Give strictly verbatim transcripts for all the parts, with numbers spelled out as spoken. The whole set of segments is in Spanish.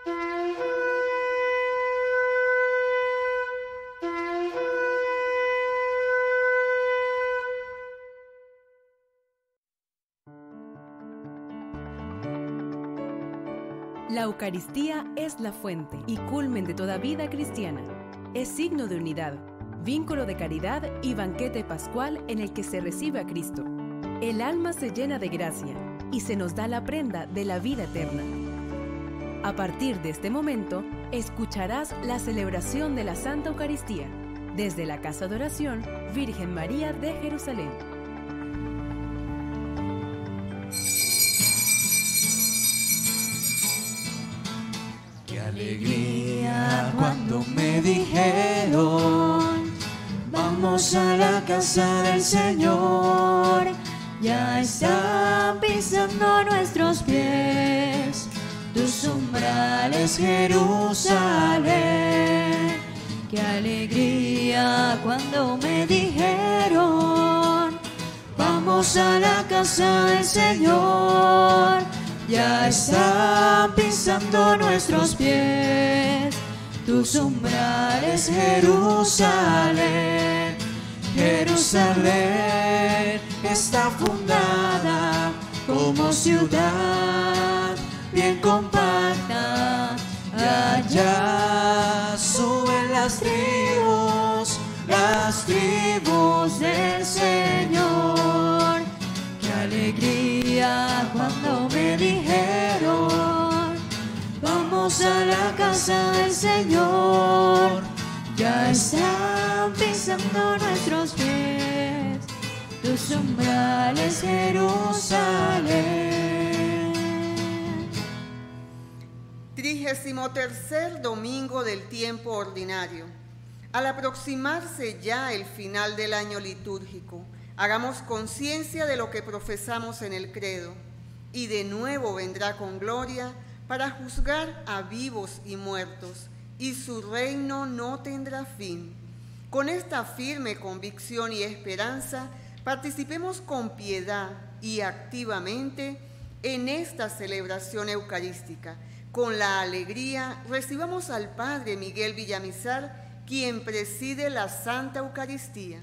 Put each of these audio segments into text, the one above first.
La Eucaristía es la fuente y culmen de toda vida cristiana. Es signo de unidad, vínculo de caridad y banquete pascual en el que se recibe a Cristo. El alma se llena de gracia y se nos da la prenda de la vida eterna. A partir de este momento, escucharás la celebración de la Santa Eucaristía desde la Casa de Oración Virgen María de Jerusalén. Alegría cuando me dijeron, vamos a la casa del Señor. Ya están pisando nuestros pies tus umbrales, Jerusalén. Qué alegría cuando me dijeron, vamos a la casa del Señor. Ya están pisando nuestros pies tus umbrales, Jerusalén. Jerusalén está fundada como ciudad bien compacta. Allá suben las tribus, las tribus del Señor. Qué alegría cuando me dijeron, vamos a la casa del Señor. Ya están pisando nuestros pies tus umbrales, Jerusalén. Trigésimo tercer domingo del tiempo ordinario. Al aproximarse ya el final del año litúrgico, hagamos conciencia de lo que profesamos en el credo, y de nuevo vendrá con gloria para juzgar a vivos y muertos, y su reino no tendrá fin. Con esta firme convicción y esperanza, participemos con piedad y activamente en esta celebración eucarística. Con la alegría recibamos al Padre Miguel Villamizar, quien preside la Santa Eucaristía.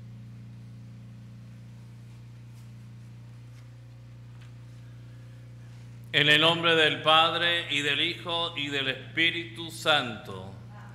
En el nombre del Padre, y del Hijo, y del Espíritu Santo.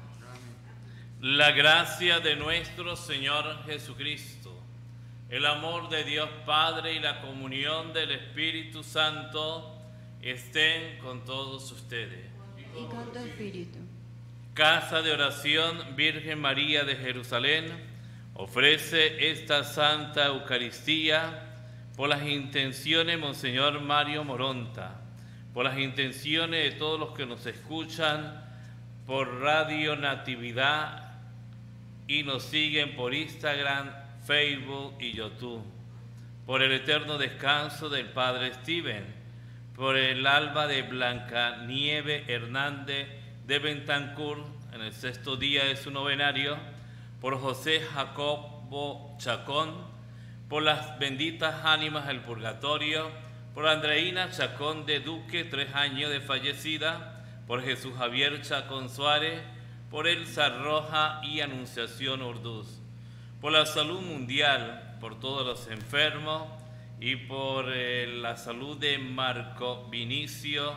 La gracia de nuestro Señor Jesucristo, el amor de Dios Padre y la comunión del Espíritu Santo estén con todos ustedes. Y con tu espíritu. Casa de Oración Virgen María de Jerusalén ofrece esta Santa Eucaristía por las intenciones de Monseñor Mario Moronta, por las intenciones de todos los que nos escuchan por Radio Natividad y nos siguen por Instagram, Facebook y YouTube, por el eterno descanso del Padre Steven, por el alma de Blanca Nieve Hernández de Bentancur en el sexto día de su novenario, por José Jacobo Chacón, por las benditas ánimas del purgatorio, por Andreina Chacón de Duque, tres años de fallecida, por Jesús Javier Chacón Suárez, por Elsa Roja y Anunciación Urduz, por la salud mundial, por todos los enfermos y por eh, la salud de Marco Vinicio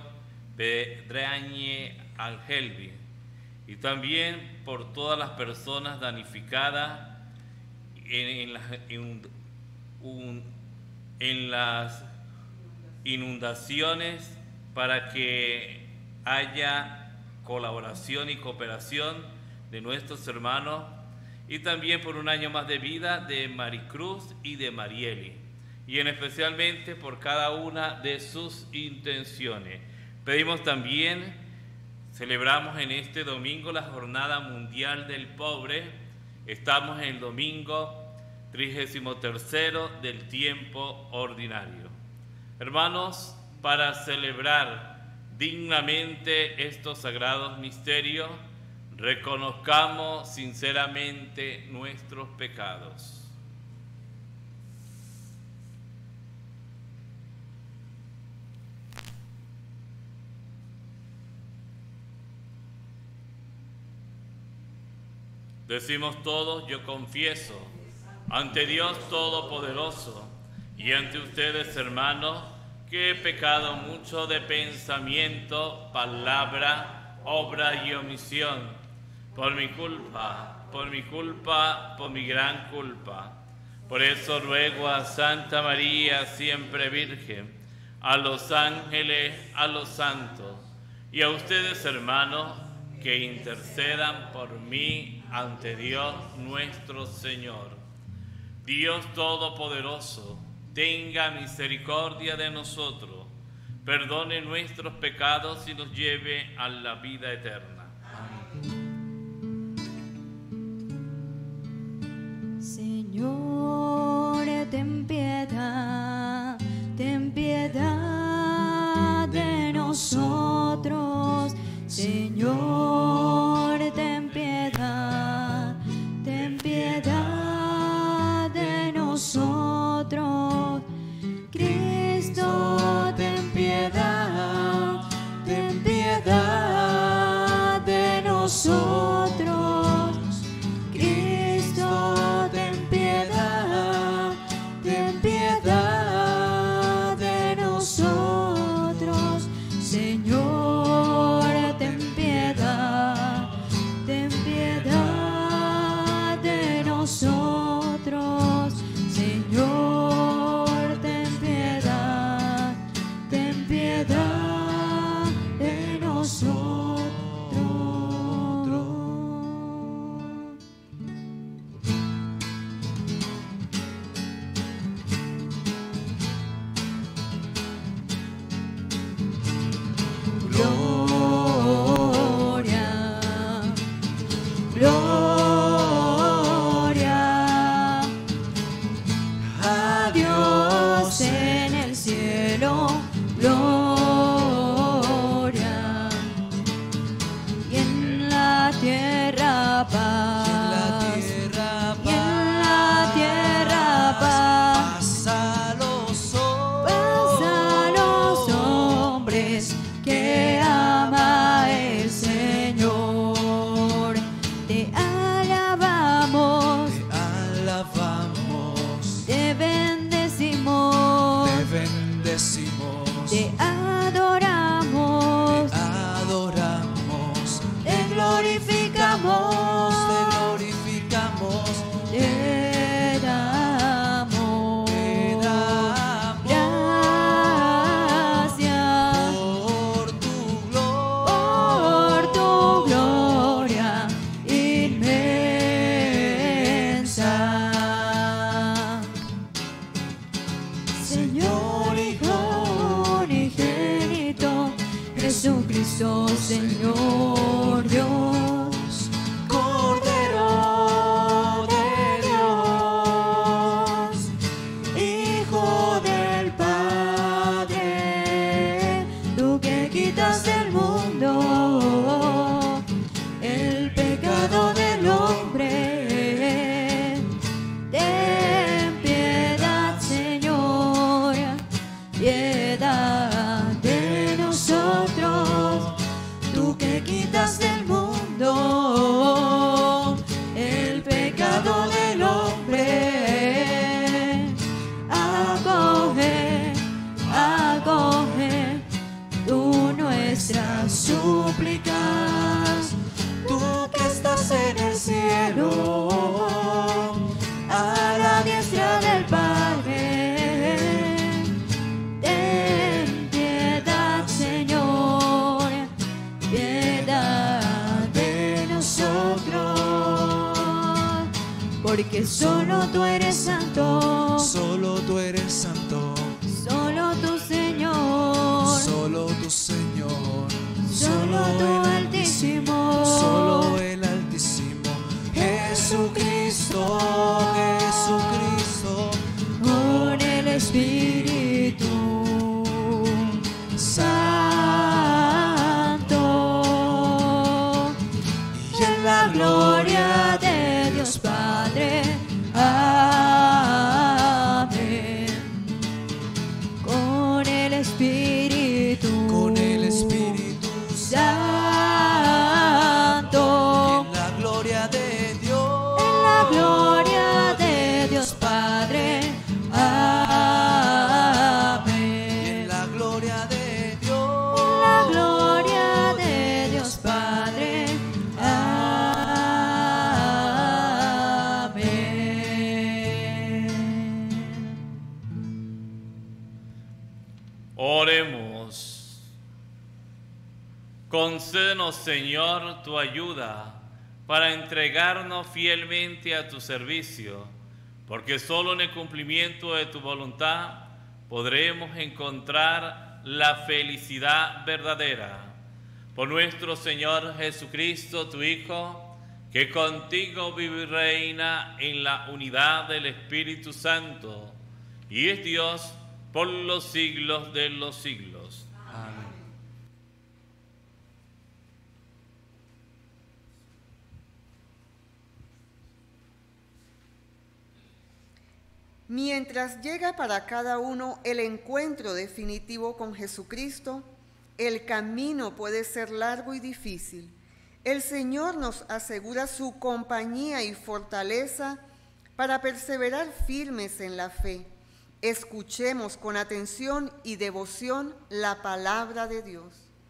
Pedrañe Angelvi, y también por todas las personas damnificadas en, en, las, en, un, en las inundaciones, para que haya colaboración y cooperación de nuestros hermanos, y también por un año más de vida de Maricruz y de Marieli, y en especialmente por cada una de sus intenciones. Pedimos también, celebramos en este domingo la Jornada Mundial del Pobre. Estamos en el domingo trigésimo tercero del tiempo ordinario. Hermanos, para celebrar dignamente estos sagrados misterios, reconozcamos sinceramente nuestros pecados. Decimos todos, yo confieso, ante Dios Todopoderoso y ante ustedes, hermanos, que he pecado mucho de pensamiento, palabra, obra y omisión, por mi culpa, por mi culpa, por mi gran culpa. Por eso ruego a Santa María, siempre Virgen, a los ángeles, a los santos y a ustedes, hermanos, que intercedan por mí ante Dios nuestro Señor. Dios Todopoderoso, tenga misericordia de nosotros, perdone nuestros pecados y nos lleve a la vida eterna. Señor, ten piedad, ten piedad de nosotros. Señor, ten piedad, ten piedad de nosotros. Cristo, ten piedad, ten piedad de nosotros. Cristo, ten piedad, ten piedad de nosotros. Señor, ten piedad, ten piedad de nosotros. Señor, ten piedad, ten piedad de nosotros. Gloria a Dios en el cielo, gloria, y en la tierra paz, y en la tierra paz, paz a los hombres que ama el Señor. Te alabamos, Te alabamos, te bendecimos, te bendecimos, te adoramos, te adoramos, te glorificamos, te glorificamos, te damos, te damos gracias por tu por gloria. tu gloria inmensa. Señor, Hijo unigénito, Jesucristo, Señor Dios, Cordero de Dios, Hijo del Padre, tú que quitas del mundo el pecado del hombre. Ten piedad, Señor, piedad de nosotros, tú que quitas del mundo el pecado del hombre. Acoge, acoge tú nuestras súplicas, tú que estás en el cielo, a la diestra del Padre. Ten piedad, Señor, piedad de nosotros, porque solo tú eres santo, Solo tú eres santo, solo tú, Señor, solo tu Señor, solo tú, Altísimo, solo el Altísimo, Jesucristo, Jesucristo, con el Espíritu Santo, y en la gloria de Dios Padre. Amén. la gloria de Dios Padre. Amén. Y en la gloria de Dios. En la gloria de Dios Padre. Amén. Oremos. Concédenos, Señor, tu ayuda para entregarnos fielmente a tu servicio, porque solo en el cumplimiento de tu voluntad podremos encontrar la felicidad verdadera. Por nuestro Señor Jesucristo, tu Hijo, que contigo vive y reina en la unidad del Espíritu Santo, y es Dios por los siglos de los siglos. Amén. Mientras llega para cada uno el encuentro definitivo con Jesucristo, el camino puede ser largo y difícil. El Señor nos asegura su compañía y fortaleza para perseverar firmes en la fe. Escuchemos con atención y devoción la palabra de Dios.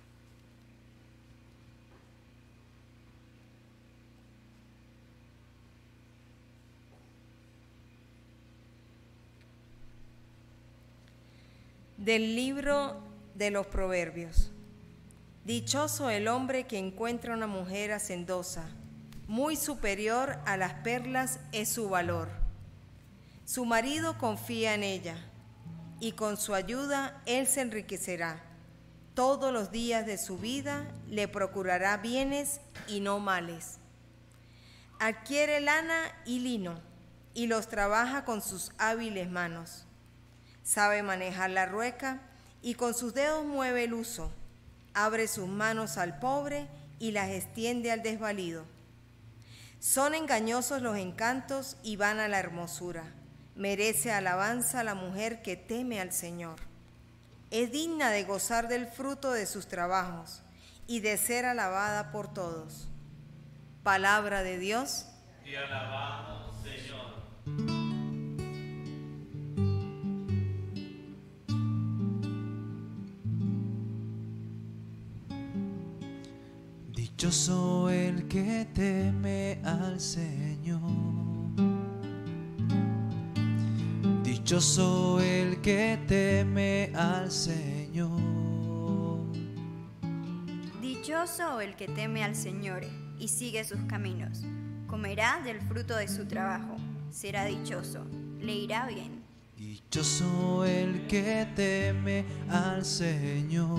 Del libro de los Proverbios. Dichoso el hombre que encuentra una mujer hacendosa, muy superior a las perlas es su valor. Su marido confía en ella, y con su ayuda él se enriquecerá. Todos los días de su vida le procurará bienes y no males. Adquiere lana y lino, y los trabaja con sus hábiles manos. Sabe manejar la rueca y con sus dedos mueve el uso. Abre sus manos al pobre y las extiende al desvalido. Son engañosos los encantos y vana la hermosura. Merece alabanza la mujer que teme al Señor. Es digna de gozar del fruto de sus trabajos y de ser alabada por todos. Palabra de Dios. Te alabamos, Señor. Dichoso el que teme al Señor. Dichoso el que teme al Señor. Dichoso el que teme al Señor y sigue sus caminos. Comerá del fruto de su trabajo. Será dichoso, le irá bien. Dichoso el que teme al Señor.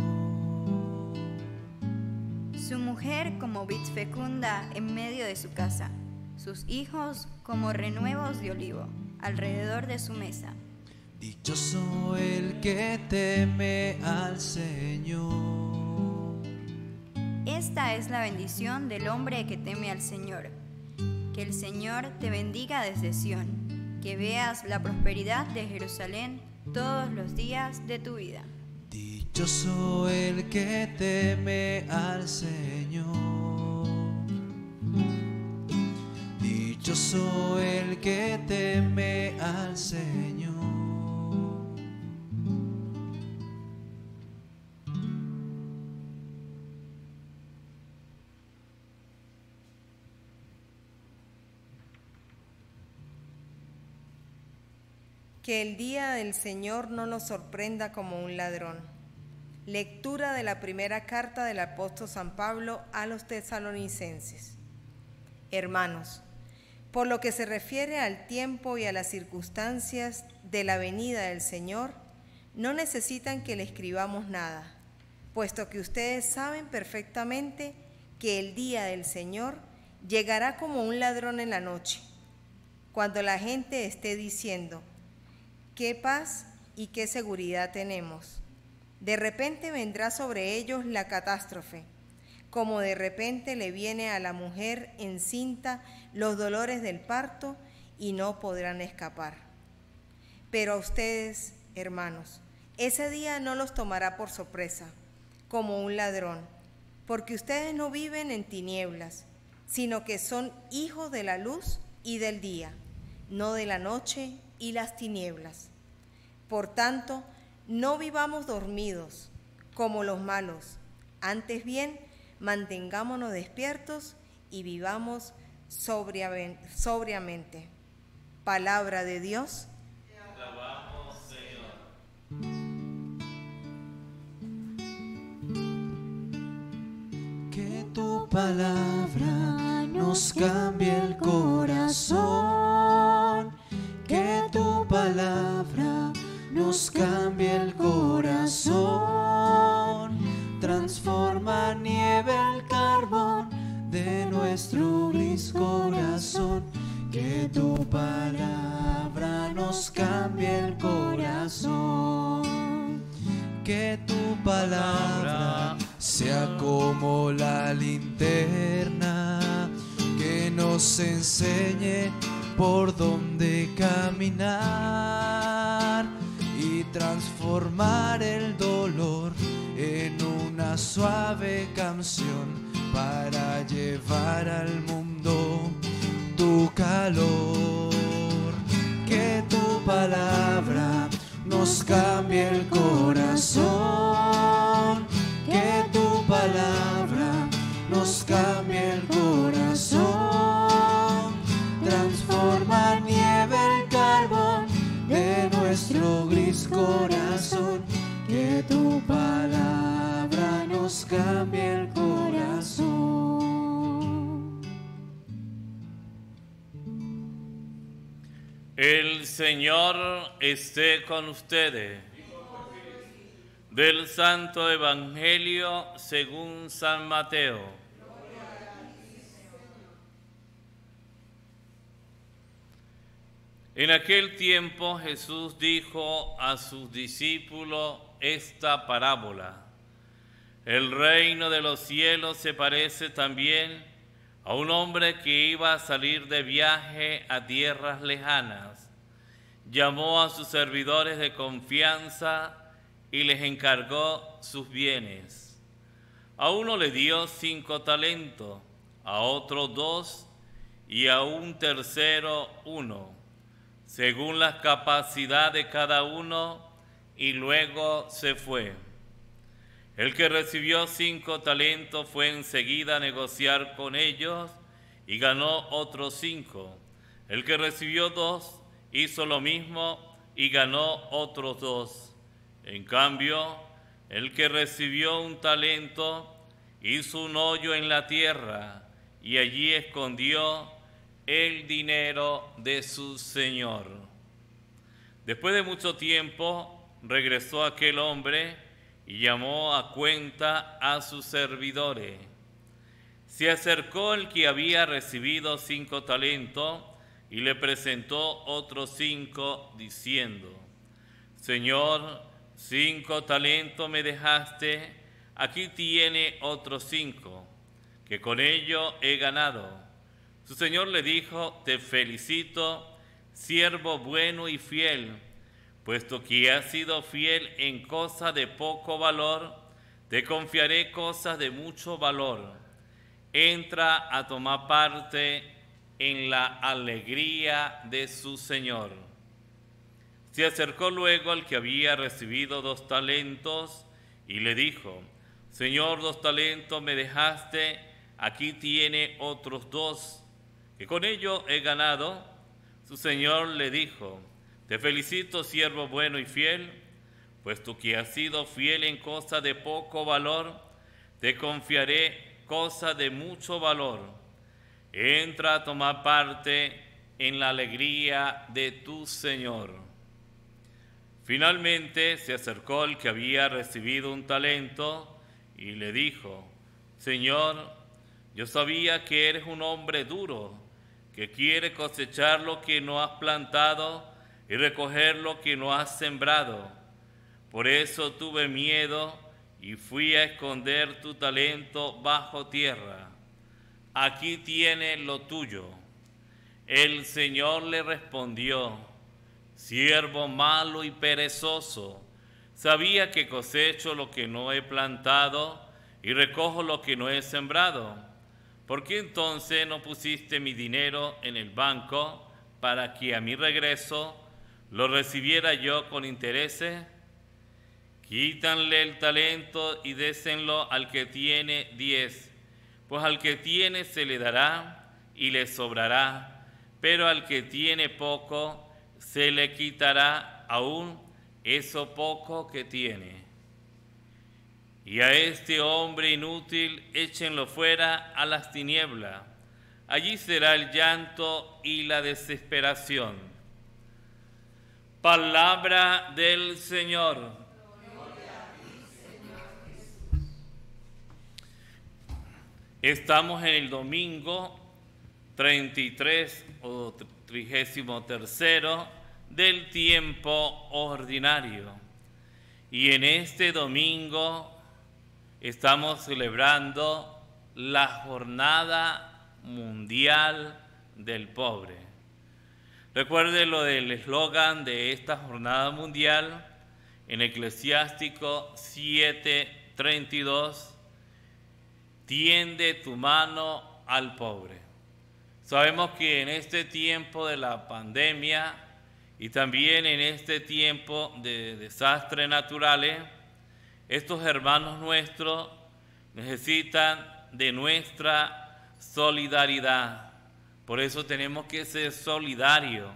Su mujer como vid fecunda en medio de su casa, sus hijos como renuevos de olivo alrededor de su mesa. Dichoso el que teme al Señor. Esta es la bendición del hombre que teme al Señor. Que el Señor te bendiga desde Sión, que veas la prosperidad de Jerusalén todos los días de tu vida. Dichoso el que teme al Señor. Dichoso el que teme al Señor. Que el día del Señor no nos sorprenda como un ladrón. Lectura de la primera carta del apóstol San Pablo a los tesalonicenses. Hermanos, por lo que se refiere al tiempo y a las circunstancias de la venida del Señor, no necesitan que le escribamos nada, puesto que ustedes saben perfectamente que el día del Señor llegará como un ladrón en la noche, cuando la gente esté diciendo, ¿qué paz y qué seguridad tenemos? De repente vendrá sobre ellos la catástrofe, como de repente le viene a la mujer encinta los dolores del parto y no podrán escapar. Pero a ustedes, hermanos, ese día no los tomará por sorpresa, como un ladrón, porque ustedes no viven en tinieblas, sino que son hijos de la luz y del día, no de la noche y las tinieblas. Por tanto, no vivamos dormidos como los malos, antes bien, mantengámonos despiertos y vivamos sobriamente. Palabra de Dios. Te alabamos, Señor. Que tu palabra nos cambie el corazón. Que tu palabra nos cambie el corazón. Transforma nieve el carbón de nuestro gris corazón. Que tu palabra nos cambie el corazón. Que tu palabra sea como la linterna que nos enseñe por dónde caminar y transformar el dolor en una suave canción para llevar al mundo tu calor. Que tu palabra nos cambie el corazón. Que tu palabra nos cambie el corazón. Transforma nieve el carbón de nuestro gris corazón. Que tu palabra nos cambie el corazón. El Señor esté con ustedes. Del Santo Evangelio según San Mateo. En aquel tiempo Jesús dijo a sus discípulos esta parábola. El reino de los cielos se parece también a un hombre que iba a salir de viaje a tierras lejanas. Llamó a sus servidores de confianza y les encargó sus bienes. A uno le dio cinco talentos, a otro dos y a un tercero uno, según la capacidad de cada uno, y luego se fue. El que recibió cinco talentos fue enseguida a negociar con ellos y ganó otros cinco. El que recibió dos hizo lo mismo y ganó otros dos. En cambio, el que recibió un talento hizo un hoyo en la tierra y allí escondió el dinero de su señor. Después de mucho tiempo, regresó aquel hombre y llamó a cuenta a sus servidores. Se acercó el que había recibido cinco talentos y le presentó otros cinco, diciendo: Señor, cinco talentos me dejaste, aquí tiene otros cinco, que con ello he ganado. Su señor le dijo: Te felicito, siervo bueno y fiel, puesto que has sido fiel en cosas de poco valor, te confiaré cosas de mucho valor. Entra a tomar parte en la alegría de su señor. Se acercó luego al que había recibido dos talentos y le dijo: Señor, dos talentos me dejaste, aquí tiene otros dos, que con ello he ganado. Su señor le dijo: Te felicito, siervo bueno y fiel, puesto que has sido fiel en cosas de poco valor, te confiaré cosas de mucho valor. Entra a tomar parte en la alegría de tu señor. Finalmente se acercó el que había recibido un talento y le dijo: Señor, yo sabía que eres un hombre duro, que quiere cosechar lo que no has plantado y recoger lo que no has sembrado. Por eso tuve miedo y fui a esconder tu talento bajo tierra. Aquí tienes lo tuyo. El Señor le respondió: Siervo malo y perezoso, sabía que cosecho lo que no he plantado y recojo lo que no he sembrado. ¿por qué entonces no pusiste mi dinero en el banco para que a mi regreso lo recibiera yo con intereses? Quítanle el talento y désenlo al que tiene diez, pues al que tiene se le dará y le sobrará, pero al que tiene poco se le quitará aún eso poco que tiene. Y a este hombre inútil échenlo fuera a las tinieblas. Allí será el llanto y la desesperación. Palabra del Señor. Estamos en el domingo treinta y tres o trigésimo tercero del tiempo ordinario. Y en este domingo estamos celebrando la Jornada Mundial del Pobre. Recuerde lo del eslogan de esta Jornada Mundial en Eclesiástico siete treinta y dos, tiende tu mano al pobre. Sabemos que en este tiempo de la pandemia y también en este tiempo de desastres naturales, estos hermanos nuestros necesitan de nuestra solidaridad. Por eso tenemos que ser solidarios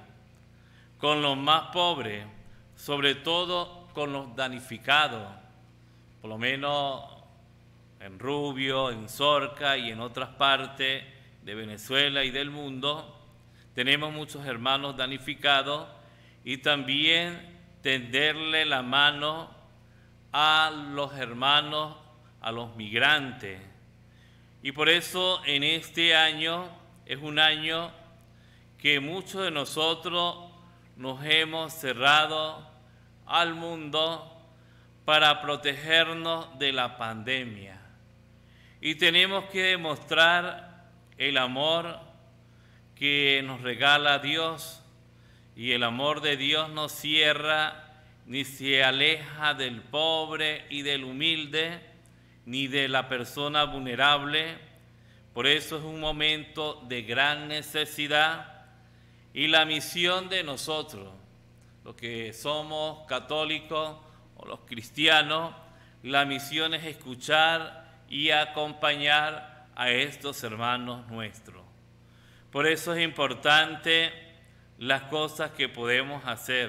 con los más pobres, sobre todo con los damnificados, por lo menos en Rubio, en Zorca y en otras partes de Venezuela y del mundo. Tenemos muchos hermanos damnificados y también tenderle la mano a los hermanos, a los migrantes. Y por eso en este año es un año que muchos de nosotros nos hemos cerrado al mundo para protegernos de la pandemia. Y tenemos que demostrar el amor que nos regala Dios, y el amor de Dios no cierra ni se aleja del pobre y del humilde, ni de la persona vulnerable. Por eso es un momento de gran necesidad, y la misión de nosotros, los que somos católicos o los cristianos, la misión es escuchar y acompañar a estos hermanos nuestros. Por eso es importante las cosas que podemos hacer.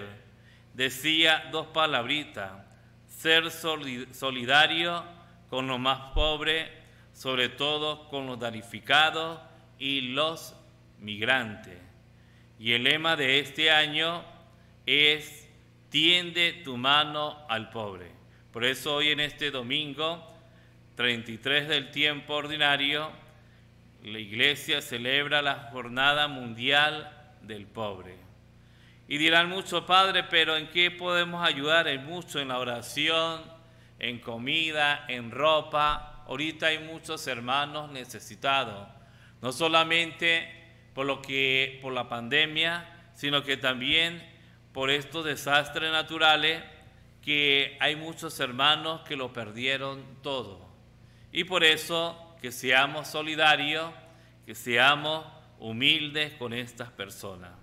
Decía dos palabritas: ser solidario con los más pobres, sobre todo con los damnificados y los migrantes. Y el lema de este año es: tiende tu mano al pobre. Por eso hoy en este domingo treinta y tres del tiempo ordinario, la Iglesia celebra la Jornada Mundial del Pobre. Y dirán mucho: Padre, pero ¿en qué podemos ayudar? En mucho, en la oración, en comida, en ropa. Ahorita hay muchos hermanos necesitados, no solamente por lo que por la pandemia, sino que también por estos desastres naturales, que hay muchos hermanos que lo perdieron todo. Y por eso que seamos solidarios, que seamos humildes con estas personas.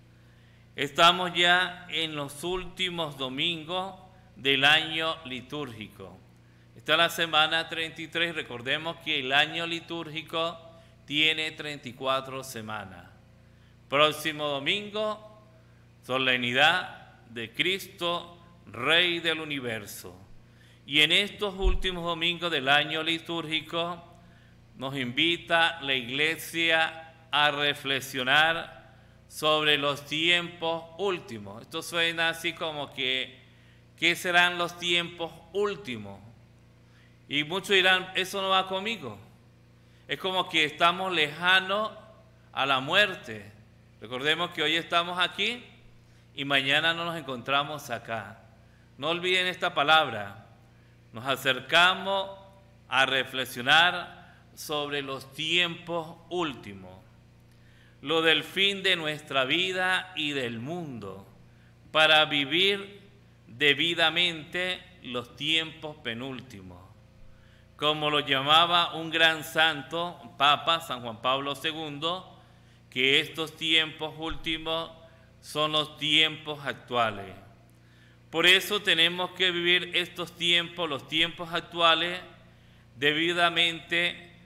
Estamos ya en los últimos domingos del año litúrgico. Esta es la semana treinta y tres. Recordemos que el año litúrgico tiene treinta y cuatro semanas. Próximo domingo, solemnidad de Cristo, Rey del universo. Y en estos últimos domingos del año litúrgico nos invita la Iglesia a reflexionar sobre los tiempos últimos. Esto suena así como que, ¿qué serán los tiempos últimos? Y muchos dirán, eso no va conmigo. Es como que estamos lejanos a la muerte. Recordemos que hoy estamos aquí y mañana no nos encontramos acá. No olviden esta palabra. Nos acercamos a reflexionar sobre los tiempos últimos, lo del fin de nuestra vida y del mundo, para vivir debidamente los tiempos penúltimos. como lo llamaba un gran santo, Papa San Juan Pablo segundo, que estos tiempos últimos son los tiempos actuales. Por eso tenemos que vivir estos tiempos, los tiempos actuales, debidamente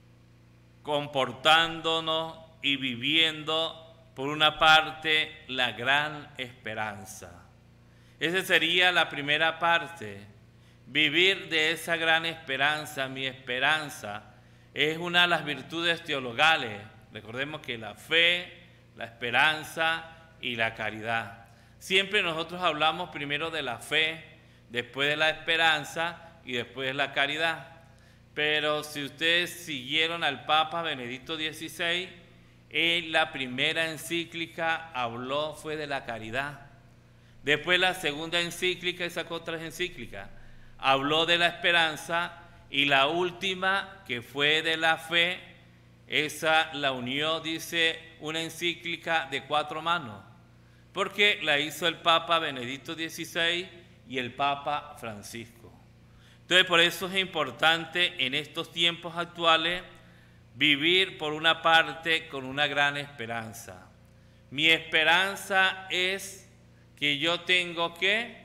comportándonos y viviendo, por una parte, la gran esperanza. Esa sería la primera parte, vivir de esa gran esperanza. Mi esperanza es una de las virtudes teologales. Recordemos que la fe, la esperanza y la caridad. Siempre nosotros hablamos primero de la fe, después de la esperanza y después de la caridad. Pero si ustedes siguieron al Papa Benedicto dieciséis, él la primera encíclica habló fue de la caridad. Después la segunda encíclica, y sacó tres encíclicas, habló de la esperanza, y la última, que fue de la fe, esa la unió, dice, una encíclica de cuatro manos, porque la hizo el Papa Benedicto dieciséis y el Papa Francisco. Entonces, por eso es importante en estos tiempos actuales vivir, por una parte, con una gran esperanza. Mi esperanza es que yo tengo que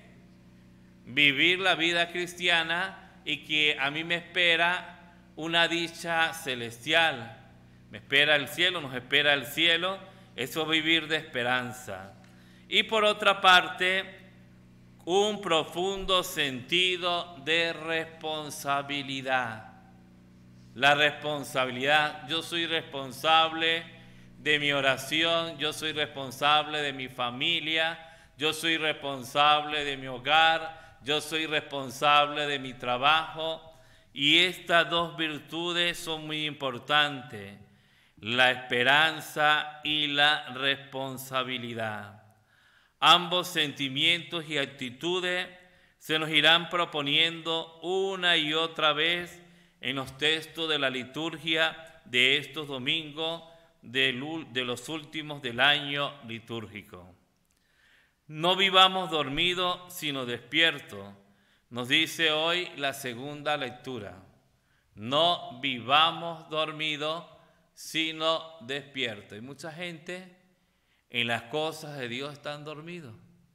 vivir la vida cristiana y que a mí me espera una dicha celestial. Me espera el cielo, nos espera el cielo. Eso es vivir de esperanza. Y por otra parte, un profundo sentido de responsabilidad. La responsabilidad. Yo soy responsable de mi oración, yo soy responsable de mi familia, yo soy responsable de mi hogar, yo soy responsable de mi trabajo. Y estas dos virtudes son muy importantes, la esperanza y la responsabilidad. Ambos sentimientos y actitudes se nos irán proponiendo una y otra vez en los textos de la liturgia de estos domingos de los últimos del año litúrgico. No vivamos dormidos, sino despiertos, nos dice hoy la segunda lectura. No vivamos dormidos, sino despiertos. Y mucha gente en las cosas de Dios están dormidos.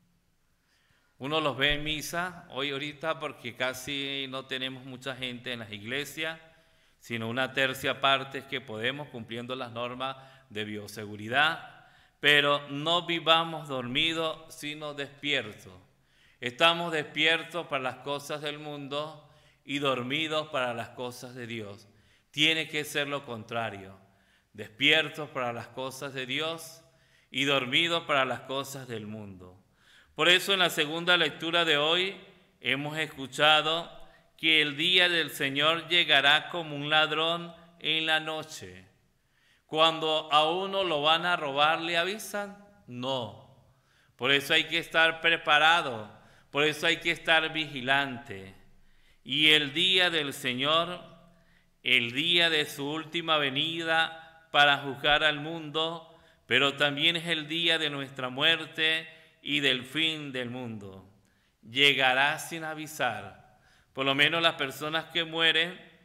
Uno los ve en misa, hoy ahorita, porque casi no tenemos mucha gente en las iglesias, sino una tercia parte es que podemos, cumpliendo las normas de bioseguridad. Pero no vivamos dormidos, sino despiertos. Estamos despiertos para las cosas del mundo y dormidos para las cosas de Dios. Tiene que ser lo contrario. Despiertos para las cosas de Dios y dormidos para las cosas del mundo. Por eso en la segunda lectura de hoy hemos escuchado que el día del Señor llegará como un ladrón en la noche. Cuando a uno lo van a robar, ¿le avisan? No. Por eso hay que estar preparado, por eso hay que estar vigilante. Y el día del Señor, el día de su última venida para juzgar al mundo, pero también es el día de nuestra muerte y del fin del mundo. Llegará sin avisar. Por lo menos las personas que mueren,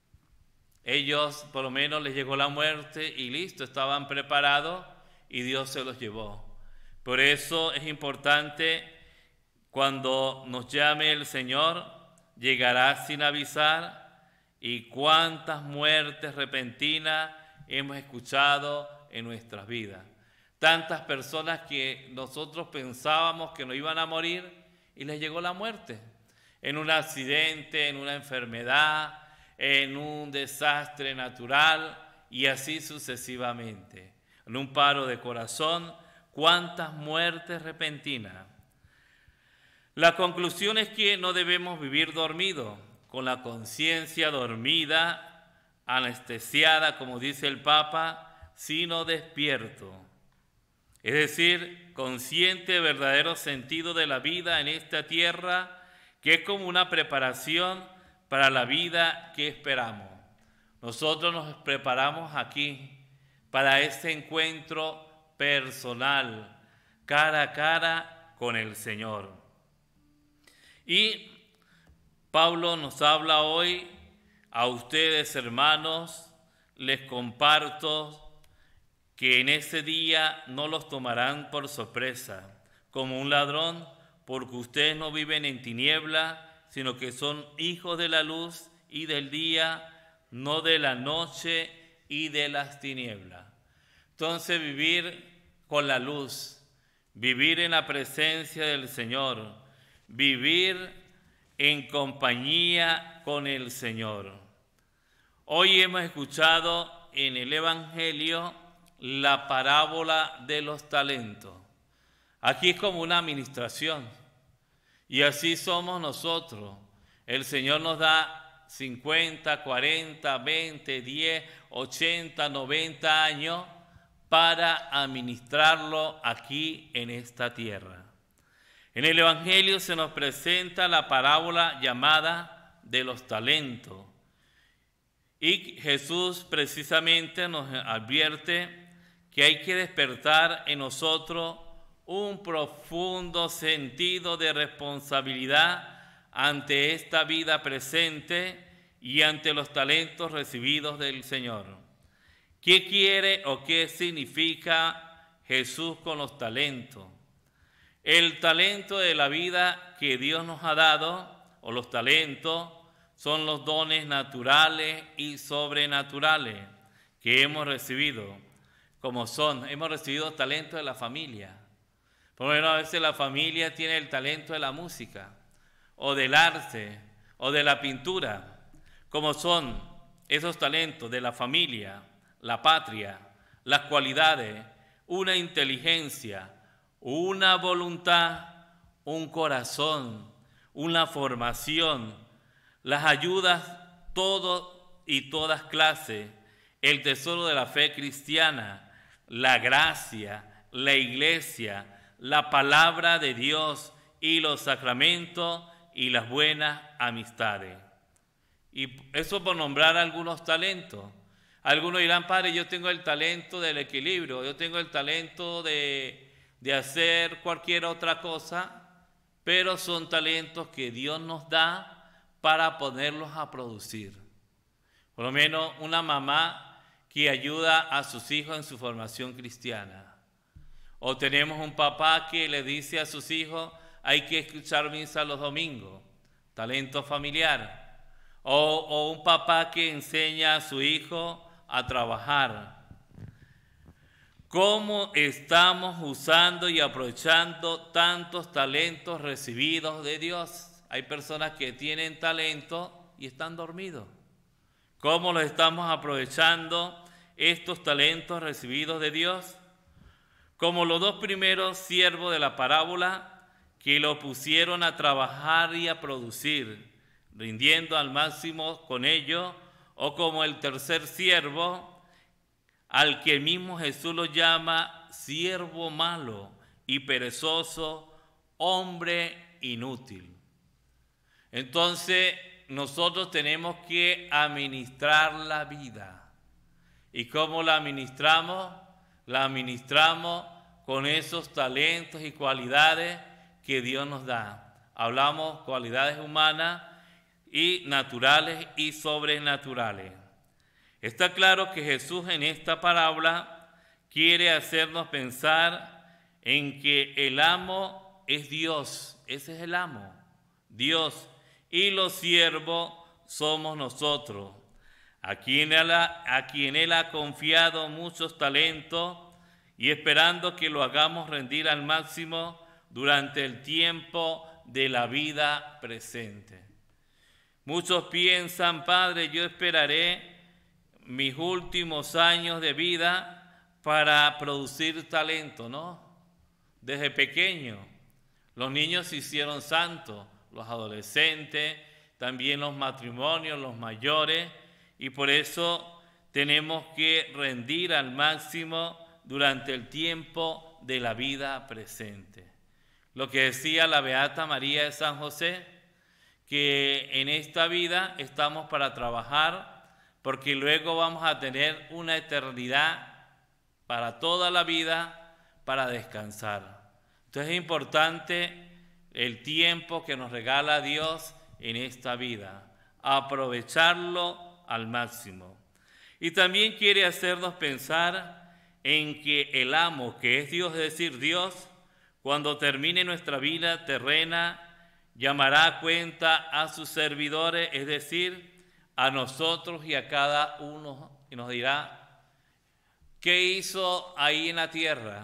ellos por lo menos les llegó la muerte y listo, estaban preparados y Dios se los llevó. Por eso es importante, cuando nos llame el Señor, llegará sin avisar. Y cuántas muertes repentinas hemos escuchado en nuestras vidas. Tantas personas que nosotros pensábamos que no iban a morir y les llegó la muerte. En un accidente, en una enfermedad, en un desastre natural y así sucesivamente. En un paro de corazón, cuántas muertes repentinas. La conclusión es que no debemos vivir dormidos, con la conciencia dormida, anestesiada, como dice el Papa, sino despierto. Es decir, consciente del verdadero sentido de la vida en esta tierra, que es como una preparación para la vida que esperamos. Nosotros nos preparamos aquí para ese encuentro personal, cara a cara con el Señor. Y Pablo nos habla hoy A ustedes, hermanos, les comparto que en ese día no los tomarán por sorpresa, como un ladrón, porque ustedes no viven en tiniebla, sino que son hijos de la luz y del día, no de la noche y de las tinieblas. Entonces, vivir con la luz, vivir en la presencia del Señor, vivir en compañía con el Señor. Hoy hemos escuchado en el Evangelio la parábola de los talentos. Aquí es como una administración. Y así somos nosotros. El Señor nos da cincuenta, cuarenta, veinte, diez, ochenta, noventa años para administrarlo aquí en esta tierra. En el Evangelio se nos presenta la parábola llamada de los talentos. Y Jesús precisamente nos advierte que hay que despertar en nosotros un profundo sentido de responsabilidad ante esta vida presente y ante los talentos recibidos del Señor. ¿Qué quiere o qué significa Jesús con los talentos? El talento de la vida que Dios nos ha dado, o los talentos, son los dones naturales y sobrenaturales que hemos recibido, como son, hemos recibido talento de la familia. Por ejemplo, a veces la familia tiene el talento de la música, o del arte, o de la pintura, como son esos talentos de la familia, la patria, las cualidades, una inteligencia, una voluntad, un corazón, una formación, las ayudas, todo y todas clases, el tesoro de la fe cristiana, la gracia, la iglesia, la palabra de Dios y los sacramentos y las buenas amistades. Y eso por nombrar algunos talentos. Algunos dirán, padre, yo tengo el talento del equilibrio, yo tengo el talento de, de hacer cualquier otra cosa, pero son talentos que Dios nos da para ponerlos a producir. Por lo menos una mamá que ayuda a sus hijos en su formación cristiana. O tenemos un papá que le dice a sus hijos, hay que escuchar misa los domingos, talento familiar. O, o un papá que enseña a su hijo a trabajar. ¿Cómo estamos usando y aprovechando tantos talentos recibidos de Dios? Hay personas que tienen talento y están dormidos. ¿Cómo los estamos aprovechando estos talentos recibidos de Dios? Como los dos primeros siervos de la parábola que lo pusieron a trabajar y a producir, rindiendo al máximo con ello, o como el tercer siervo, al que mismo Jesús lo llama siervo malo y perezoso, hombre inútil. Entonces, nosotros tenemos que administrar la vida. ¿Y cómo la administramos? La administramos con esos talentos y cualidades que Dios nos da. Hablamos cualidades humanas y naturales y sobrenaturales. Está claro que Jesús en esta parábola quiere hacernos pensar en que el amo es Dios, ese es el amo, Dios, y los siervos somos nosotros, a quien él ha, a quien Él ha confiado muchos talentos y esperando que lo hagamos rendir al máximo durante el tiempo de la vida presente. Muchos piensan, Padre, yo esperaré mis últimos años de vida para producir talento, ¿no? Desde pequeño, los niños se hicieron santos, los adolescentes, también los matrimonios, los mayores, y por eso tenemos que rendir al máximo durante el tiempo de la vida presente. Lo que decía la Beata María de San José, que en esta vida estamos para trabajar, porque luego vamos a tener una eternidad para toda la vida para descansar. Entonces es importante el tiempo que nos regala Dios en esta vida. aprovecharlo al máximo. Y también quiere hacernos pensar en que el amo, que es Dios, es decir, Dios, cuando termine nuestra vida terrena, llamará a cuenta a sus servidores, es decir, a nosotros y a cada uno, y nos dirá, ¿qué hizo ahí en la tierra?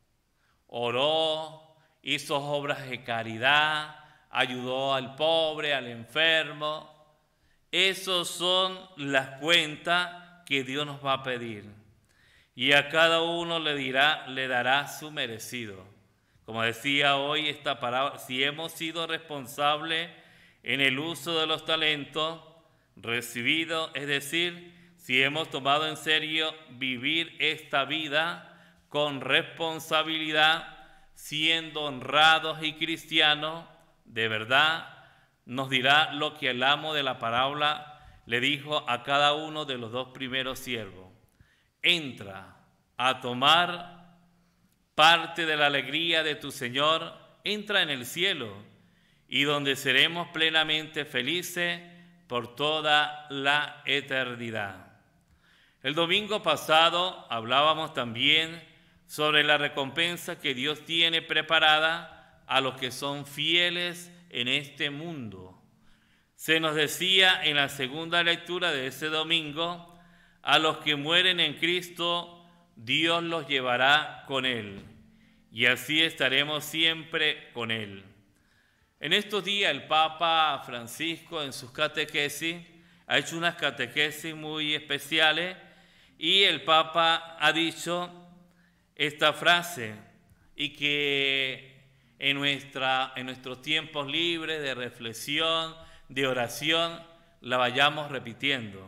Oró, hizo obras de caridad, ayudó al pobre, al enfermo. Esas son las cuentas que Dios nos va a pedir. Y a cada uno le dirá, le dará su merecido. Como decía hoy esta parábola, si hemos sido responsables en el uso de los talentos recibidos, es decir, si hemos tomado en serio vivir esta vida con responsabilidad, siendo honrados y cristianos, de verdad, nos dirá lo que el amo de la parábola le dijo a cada uno de los dos primeros siervos. Entra a tomar parte de la alegría de tu Señor, entra en el cielo, y donde seremos plenamente felices por toda la eternidad. El domingo pasado hablábamos también sobre la recompensa que Dios tiene preparada a los que son fieles en este mundo. Se nos decía en la segunda lectura de ese domingo, a los que mueren en Cristo, Dios los llevará con Él, y así estaremos siempre con Él. En estos días el Papa Francisco en sus catequesis ha hecho unas catequesis muy especiales, y el Papa ha dicho esta frase, y que en, nuestra, en nuestros tiempos libres de reflexión, de oración, la vayamos repitiendo.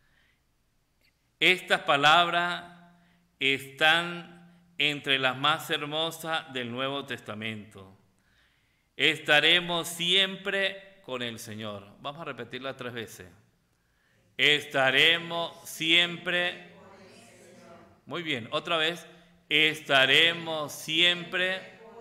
Estas palabras están entre las más hermosas del Nuevo Testamento. Estaremos siempre con el Señor. Vamos a repetirla tres veces. Estaremos siempre. Muy bien, otra vez. Estaremos siempre.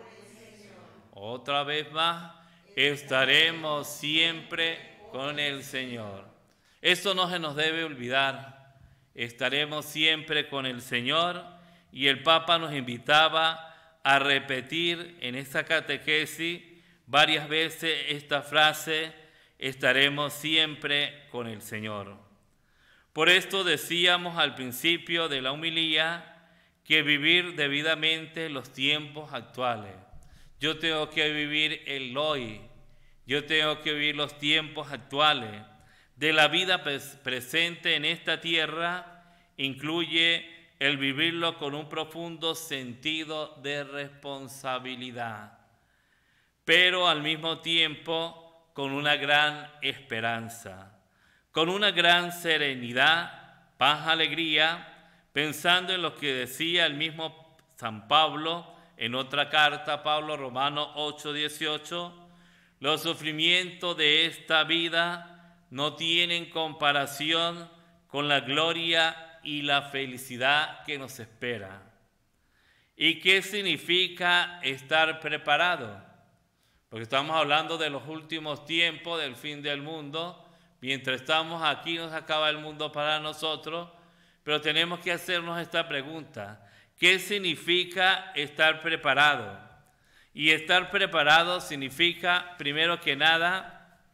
Otra vez más. Estaremos siempre con el Señor. Esto no se nos debe olvidar. Estaremos siempre con el Señor, y el Papa nos invitaba a repetir en esta catequesis varias veces esta frase, estaremos siempre con el Señor. Por esto decíamos al principio de la homilía que vivir debidamente los tiempos actuales. Yo tengo que vivir el hoy, yo tengo que vivir los tiempos actuales. De la vida presente en esta tierra incluye el vivirlo con un profundo sentido de responsabilidad, pero al mismo tiempo con una gran esperanza, con una gran serenidad, paz, alegría, pensando en lo que decía el mismo San Pablo en otra carta, Pablo, Romanos ocho, dieciocho, los sufrimientos de esta vida no tienen comparación con la gloria y la felicidad que nos espera. ¿Y qué significa estar preparado? Porque estamos hablando de los últimos tiempos, del fin del mundo. Mientras estamos aquí nos acaba el mundo para nosotros, pero tenemos que hacernos esta pregunta. ¿Qué significa estar preparado? Y estar preparado significa, primero que nada,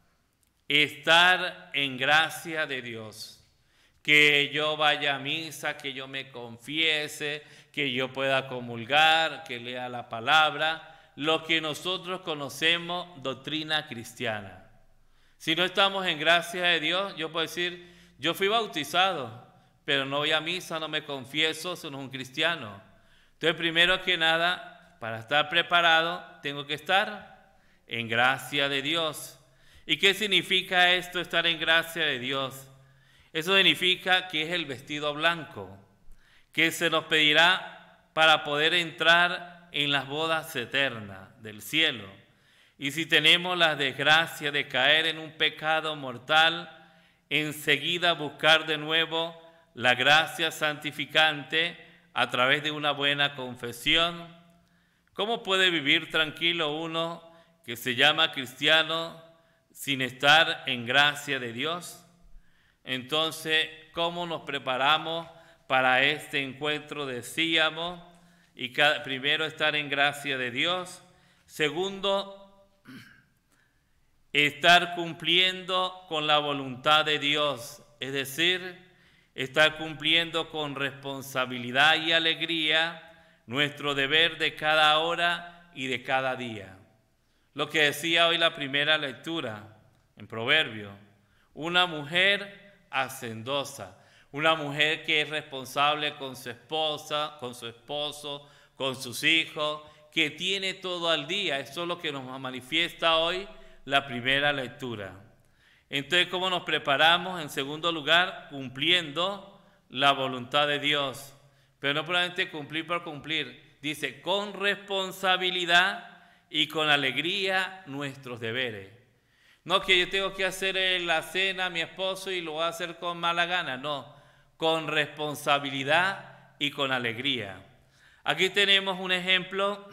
estar en gracia de Dios, que yo vaya a misa, que yo me confiese, que yo pueda comulgar, que lea la palabra, lo que nosotros conocemos doctrina cristiana. Si no estamos en gracia de Dios, yo puedo decir, yo fui bautizado, pero no voy a misa, no me confieso, soy un cristiano. Entonces, primero que nada, para estar preparado, tengo que estar en gracia de Dios. ¿Y qué significa esto, estar en gracia de Dios? Eso significa que es el vestido blanco, que se nos pedirá para poder entrar en las bodas eternas del cielo. Y si tenemos la desgracia de caer en un pecado mortal, enseguida buscar de nuevo la gracia santificante a través de una buena confesión. ¿Cómo puede vivir tranquilo uno que se llama cristiano sin estar en gracia de Dios? Entonces, ¿cómo nos preparamos para este encuentro? Decíamos, y cada, primero estar en gracia de Dios. Segundo, estar cumpliendo con la voluntad de Dios, es decir, estar cumpliendo con responsabilidad y alegría nuestro deber de cada hora y de cada día. Lo que decía hoy la primera lectura en Proverbios, una mujer hacendosa, una mujer que es responsable con su esposa, con su esposo, con sus hijos, que tiene todo al día. Eso es lo que nos manifiesta hoy la primera lectura. Entonces, ¿cómo nos preparamos? En segundo lugar, cumpliendo la voluntad de Dios. Pero no solamente cumplir por cumplir, dice, con responsabilidad y con alegría nuestros deberes. No que yo tengo que hacer la cena a mi esposo y lo voy a hacer con mala gana, no, con responsabilidad y con alegría. Aquí tenemos un ejemplo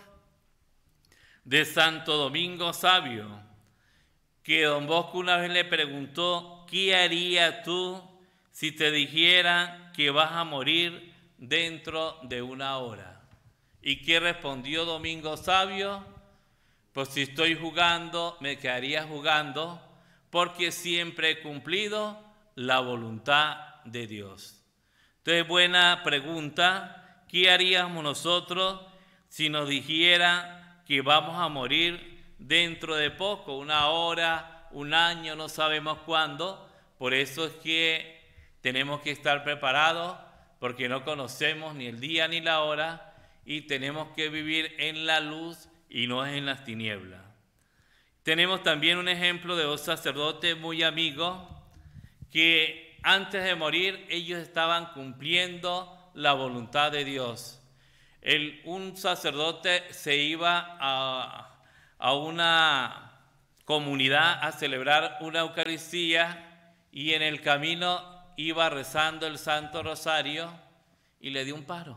de Santo Domingo Sabio, que don Bosco una vez le preguntó, ¿qué harías tú si te dijera que vas a morir dentro de una hora? ¿Y qué respondió Domingo Sabio? Pues si estoy jugando, me quedaría jugando, porque siempre he cumplido la voluntad de Dios. Entonces, buena pregunta, ¿qué haríamos nosotros si nos dijera que vamos a morir dentro de poco, una hora, un año, no sabemos cuándo? Por eso es que tenemos que estar preparados, porque no conocemos ni el día ni la hora, y tenemos que vivir en la luz y no en las tinieblas. Tenemos también un ejemplo de un sacerdote muy amigo, que antes de morir ellos estaban cumpliendo la voluntad de Dios. El, un sacerdote se iba a, a una comunidad a celebrar una Eucaristía y en el camino iba rezando el Santo Rosario y le dio un paro.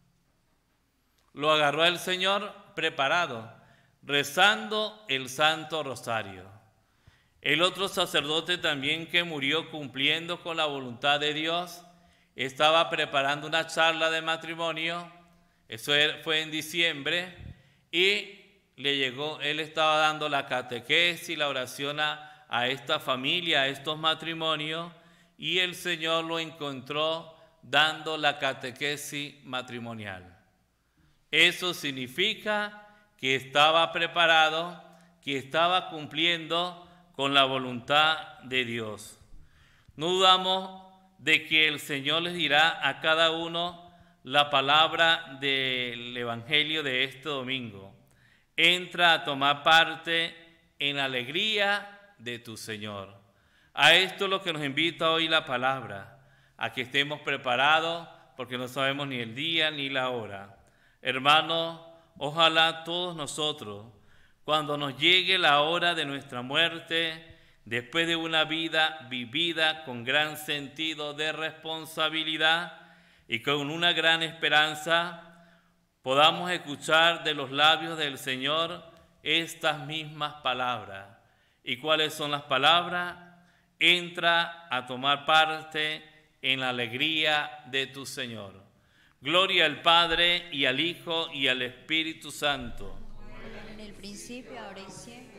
Lo agarró el Señor preparado, rezando el Santo Rosario. El otro sacerdote también que murió cumpliendo con la voluntad de Dios, estaba preparando una charla de matrimonio. Eso fue en diciembre, y le llegó, él estaba dando la catequesis, la oración a, a esta familia, a estos matrimonios, y el Señor lo encontró dando la catequesis matrimonial. Eso significa que estaba preparado, que estaba cumpliendo con la voluntad de Dios. No dudamos de que el Señor les dirá a cada uno la palabra del Evangelio de este domingo. Entra a tomar parte en la alegría de tu Señor. A esto es lo que nos invita hoy la palabra, a que estemos preparados, porque no sabemos ni el día ni la hora. Hermanos, ojalá todos nosotros, cuando nos llegue la hora de nuestra muerte, después de una vida vivida con gran sentido de responsabilidad y con una gran esperanza, podamos escuchar de los labios del Señor estas mismas palabras. ¿Y cuáles son las palabras? Entra a tomar parte en la alegría de tu Señor. Gloria al Padre, y al Hijo, y al Espíritu Santo. En el principio, ahora y siempre.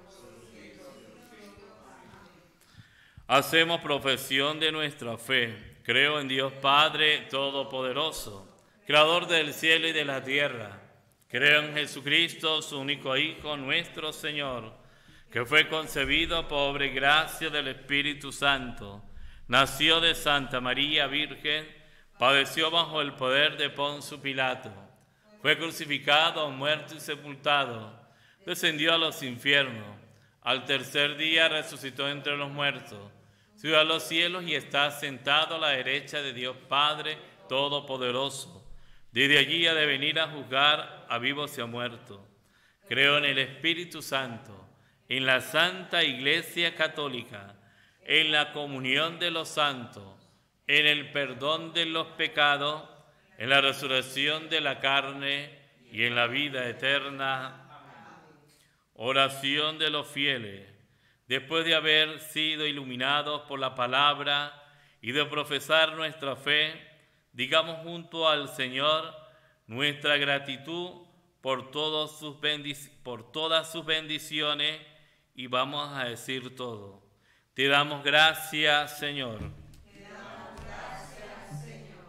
Hacemos profesión de nuestra fe. Creo en Dios Padre Todopoderoso, Creador del cielo y de la tierra. Creo en Jesucristo, su único Hijo, nuestro Señor, que fue concebido por obra y gracia del Espíritu Santo. Nació de Santa María Virgen, padeció bajo el poder de Poncio Pilato, fue crucificado, muerto y sepultado, descendió a los infiernos, al tercer día resucitó entre los muertos, subió a los cielos y está sentado a la derecha de Dios Padre Todopoderoso. Desde allí ha de venir a juzgar a vivos y a muertos. Creo en el Espíritu Santo, en la Santa Iglesia Católica, en la comunión de los santos, en el perdón de los pecados, en la resurrección de la carne y en la vida eterna. Oración de los fieles. después de haber sido iluminados por la palabra y de profesar nuestra fe, digamos junto al Señor nuestra gratitud por, todos sus bendic- por todas sus bendiciones y vamos a decir todo. Te damos gracias, Señor. Te damos gracias, Señor.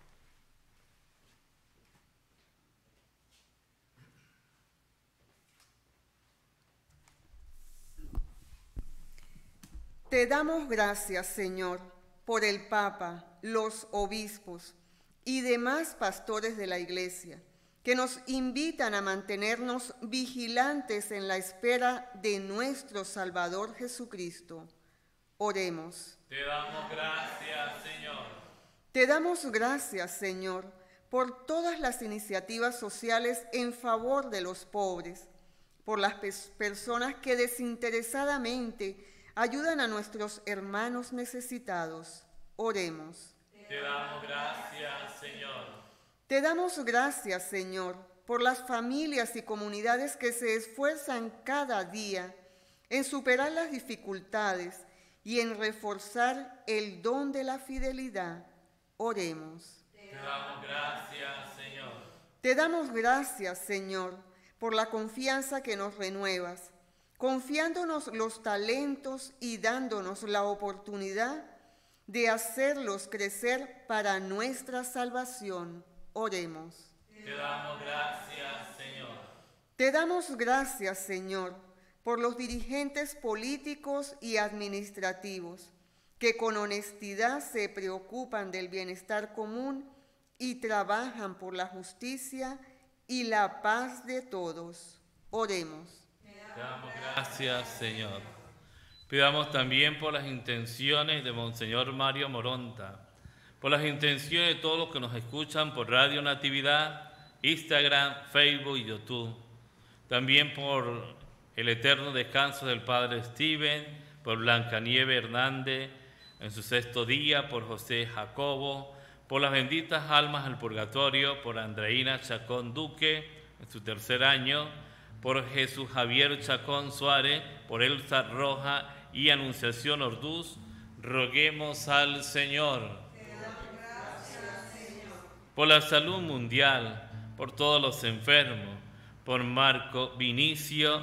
Te damos gracias, Señor, por el Papa, los obispos y demás pastores de la Iglesia, que nos invitan a mantenernos vigilantes en la espera de nuestro Salvador Jesucristo. Oremos. Te damos gracias, Señor. Te damos gracias, Señor, por todas las iniciativas sociales en favor de los pobres, por las personas que desinteresadamente ayudan a nuestros hermanos necesitados. Oremos. Te damos gracias, Señor. Te damos gracias, Señor, por las familias y comunidades que se esfuerzan cada día en superar las dificultades y en reforzar el don de la fidelidad. Oremos. Te damos gracias, Señor. Te damos gracias, Señor, por la confianza que nos renuevas, confiándonos los talentos y dándonos la oportunidad de hacerlos crecer para nuestra salvación. Oremos. Te damos gracias, Señor. Te damos gracias, Señor, por los dirigentes políticos y administrativos que con honestidad se preocupan del bienestar común y trabajan por la justicia y la paz de todos. Oremos. Te damos gracias, Señor. Pidamos también por las intenciones de Monseñor Mario Moronta, por las intenciones de todos los que nos escuchan por Radio Natividad, Instagram, Facebook y YouTube. También por el eterno descanso del Padre Steven, por Blancanieve Hernández en su sexto día, por José Jacobo, por las benditas almas del purgatorio, por Andreina Chacón Duque en su tercer año, por Jesús Javier Chacón Suárez, por Elsa Roja y Anunciación Orduz, roguemos al Señor. Te damos gracias, Señor. Por la salud mundial, por todos los enfermos, por Marco Vinicio,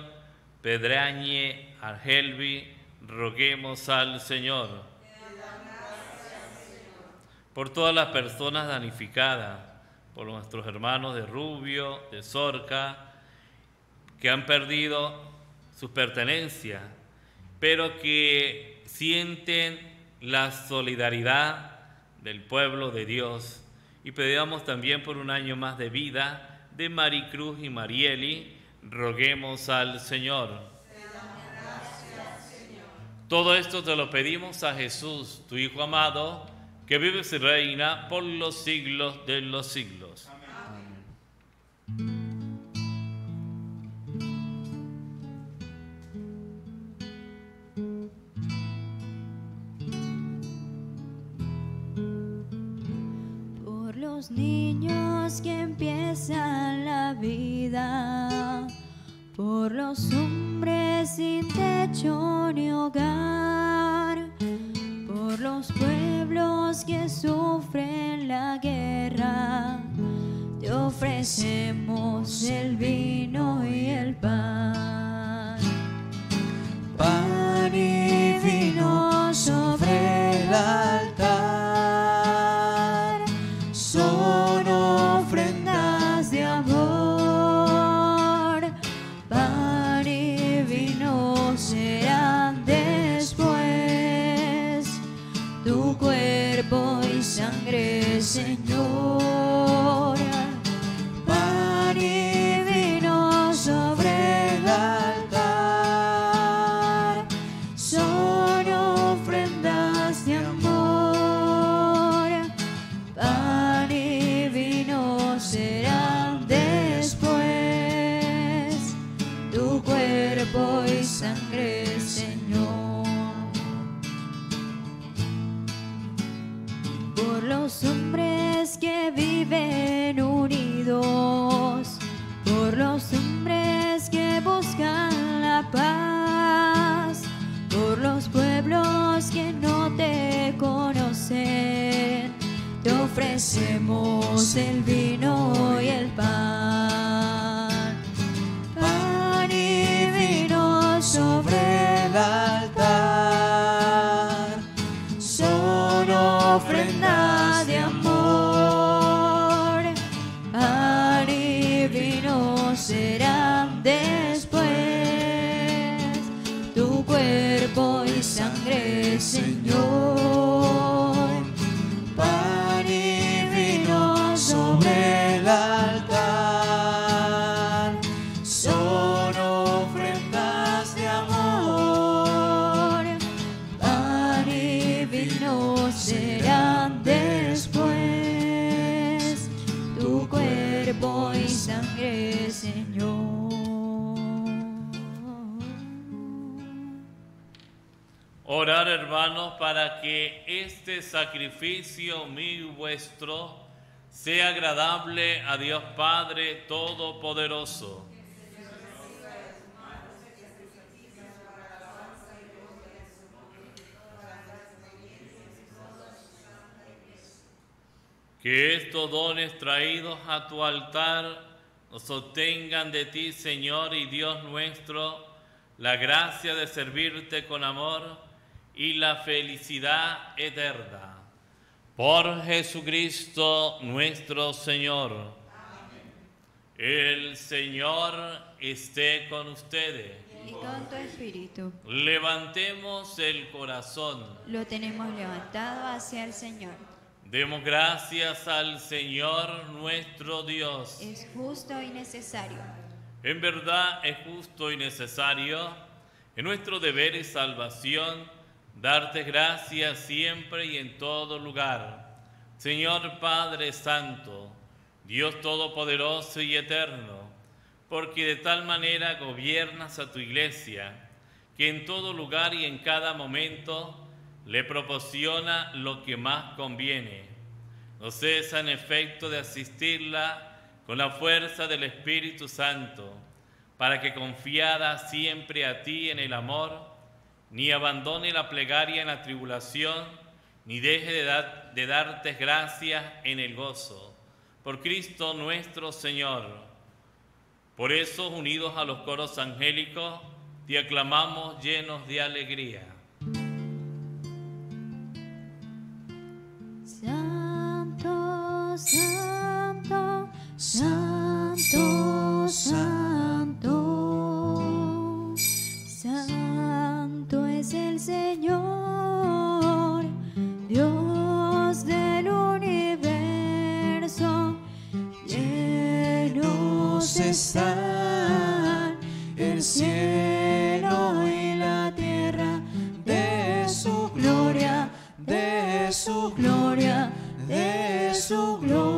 Pedrañe, Argelvi, roguemos al Señor. Te damos gracias, Señor. Por todas las personas damnificadas, por nuestros hermanos de Rubio, de Zorca, que han perdido sus pertenencias, pero que sienten la solidaridad del pueblo de Dios. Y pedimos también por un año más de vida de Maricruz y Marieli, roguemos al Señor. Te damos gracias, Señor. Todo esto te lo pedimos a Jesús, tu Hijo amado, que vive y reina por los siglos de los siglos. Los niños que empiezan la vida, por los hombres sin techo ni hogar, por los pueblos que sufren la guerra, te ofrecemos el vino y el pan. Pan y vino sobre el altar son ofrendas de amor. Pan y vino serán después tu cuerpo y sangre, Señor. Pan y vino sobre el altar son ofrendas de amor. Pan y vino serán después tu cuerpo y sangre, Señor. Por los hombres que Hacemos el vino y el pan, pan y vino sobre el altar, son ofrendas de amor. Pan y vino serán después tu cuerpo y sangre, Señor. Pan y vino sobre el altar, son ofrendas de amor. Pan y vino serán después tu cuerpo y sangre, Señor. Orar, hermanos, para que este sacrificio mío y vuestro sea agradable a Dios Padre Todopoderoso. Que estos dones traídos a tu altar nos obtengan de ti, Señor y Dios nuestro, la gracia de servirte con amor y la felicidad eterna. Por Jesucristo nuestro Señor. Amén. El Señor esté con ustedes. Y con tu espíritu. Levantemos el corazón. Lo tenemos levantado hacia el Señor. Demos gracias al Señor nuestro Dios. Es justo y necesario. En verdad es justo y necesario, en nuestro deber y salvación, darte gracias siempre y en todo lugar. Señor Padre Santo, Dios Todopoderoso y Eterno, porque de tal manera gobiernas a tu Iglesia, que en todo lugar y en cada momento le proporciona lo que más conviene. No cesa en efecto de asistirla con la fuerza del Espíritu Santo, para que confiada siempre a ti en el amor, ni abandone la plegaria en la tribulación, ni deje de, dar, de darte gracias en el gozo. Por Cristo nuestro Señor. Por eso, unidos a los coros angélicos, te aclamamos llenos de alegría. Santo, santo, santo, santo, santo es el Señor, Dios del universo. Llenos están el cielo y la tierra de su gloria, de su gloria, de su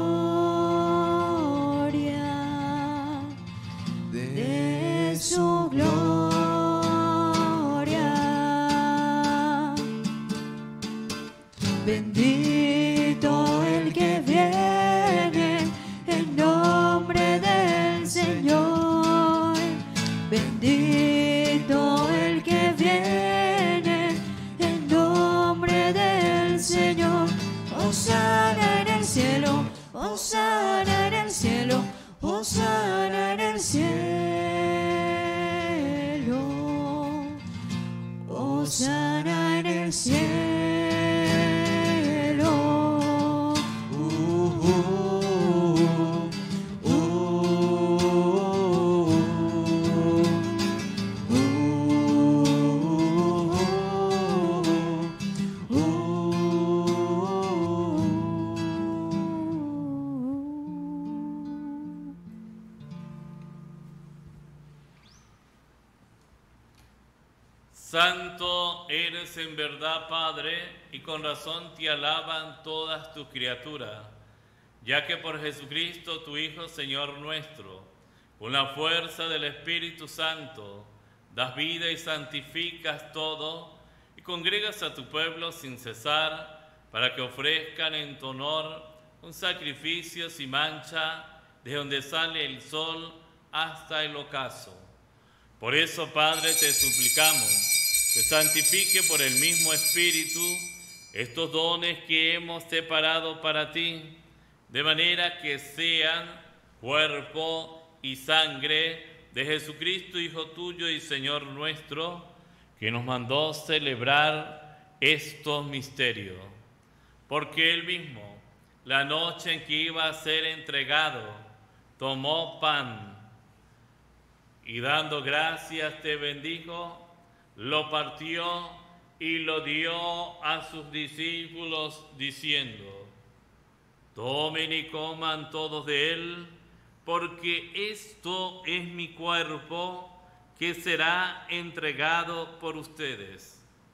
gloria, de su gloria. Bendito el que viene en nombre del Señor. Bendito el que viene en nombre del Señor. Hosana en el cielo, hosana en el cielo, hosana en el cielo, hosana en el cielo. Uh, uh, uh, uh, uh, Santo eres en verdad, Padre, y con razón te alaban todas tus criaturas, ya que por Jesucristo, tu Hijo, Señor nuestro, con la fuerza del Espíritu Santo, das vida y santificas todo, y congregas a tu pueblo sin cesar, para que ofrezcan en tu honor un sacrificio sin mancha, desde donde sale el sol hasta el ocaso. Por eso, Padre, te suplicamos que santifique por el mismo Espíritu estos dones que hemos separado para ti, de manera que sean cuerpo y sangre de Jesucristo, Hijo tuyo y Señor nuestro, que nos mandó celebrar estos misterios. Porque él mismo, la noche en que iba a ser entregado, tomó pan y dando gracias te bendijo, lo partió y lo dio a sus discípulos diciendo: tomen y coman todos de él, porque esto es mi cuerpo que será entregado por ustedes.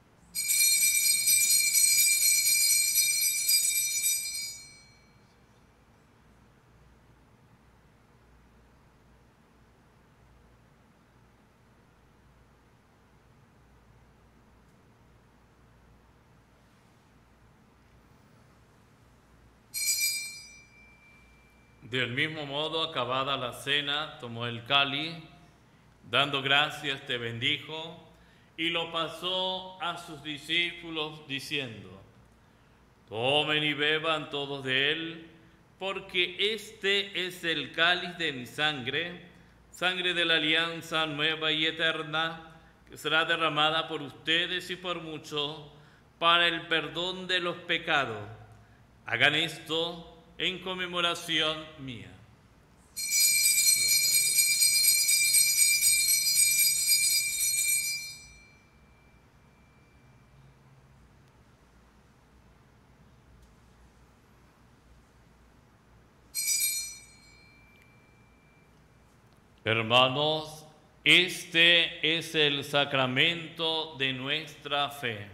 Del mismo modo, acabada la cena, tomó el cáliz, dando gracias te bendijo, y lo pasó a sus discípulos diciendo: tomen y beban todos de él, porque este es el cáliz de mi sangre, sangre de la alianza nueva y eterna, que será derramada por ustedes y por muchos para el perdón de los pecados. Hagan esto en conmemoración mía. Hermanos, este es el sacramento de nuestra fe.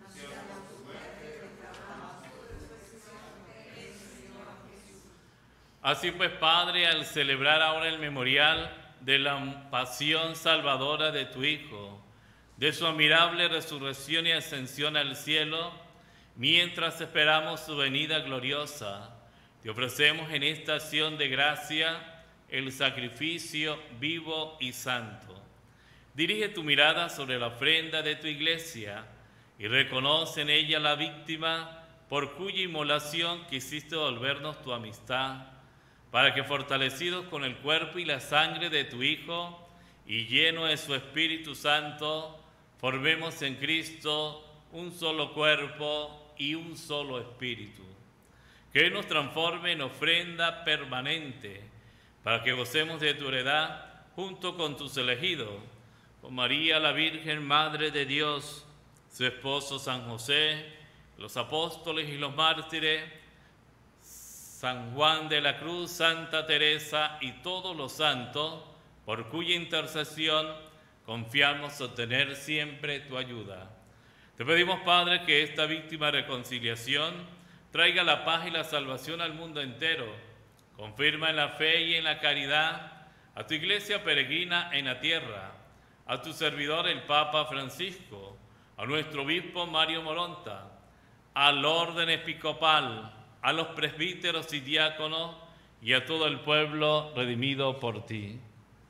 Así pues, Padre, al celebrar ahora el memorial de la pasión salvadora de tu Hijo, de su admirable resurrección y ascensión al cielo, mientras esperamos su venida gloriosa, te ofrecemos en esta acción de gracia el sacrificio vivo y santo. Dirige tu mirada sobre la ofrenda de tu iglesia y reconoce en ella la víctima por cuya inmolación quisiste devolvernos tu amistad, para que fortalecidos con el cuerpo y la sangre de tu Hijo y lleno de su Espíritu Santo, formemos en Cristo un solo cuerpo y un solo espíritu. Que Él nos transforme en ofrenda permanente, para que gocemos de tu heredad junto con tus elegidos, con María la Virgen, Madre de Dios, su esposo San José, los apóstoles y los mártires, San Juan de la Cruz, Santa Teresa y todos los santos, por cuya intercesión confiamos obtener siempre tu ayuda. Te pedimos, Padre, que esta víctima reconciliación traiga la paz y la salvación al mundo entero. Confirma en la fe y en la caridad a tu iglesia peregrina en la tierra, a tu servidor el Papa Francisco, a nuestro obispo Mario Moronta, al orden episcopal, a los presbíteros y diáconos y a todo el pueblo redimido por ti.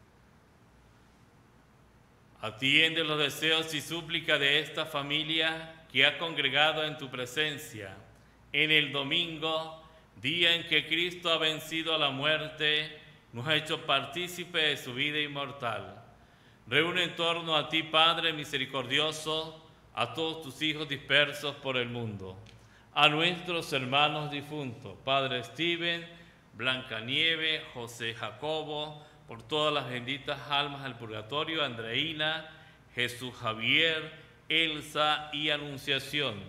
Atiende los deseos y súplicas de esta familia que ha congregado en tu presencia en el domingo, día en que Cristo ha vencido a la muerte, nos ha hecho partícipe de su vida inmortal. Reúne en torno a ti, Padre misericordioso, a todos tus hijos dispersos por el mundo, a nuestros hermanos difuntos, Padre Steven, Blanca Nieve, José Jacobo, por todas las benditas almas del purgatorio, Andreina, Jesús Javier, Elsa y Anunciación.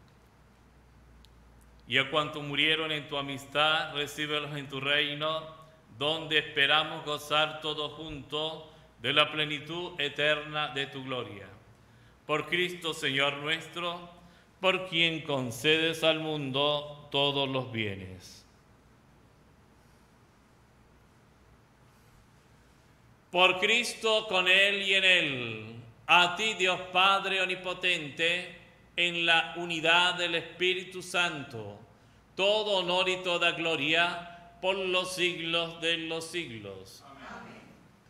Y a cuantos murieron en tu amistad, recíbelos en tu reino, donde esperamos gozar todos juntos de la plenitud eterna de tu gloria. Por Cristo, Señor nuestro, por quien concedes al mundo todos los bienes. Por Cristo, con Él y en Él, a ti, Dios Padre omnipotente, en la unidad del Espíritu Santo, todo honor y toda gloria por los siglos de los siglos. Amén.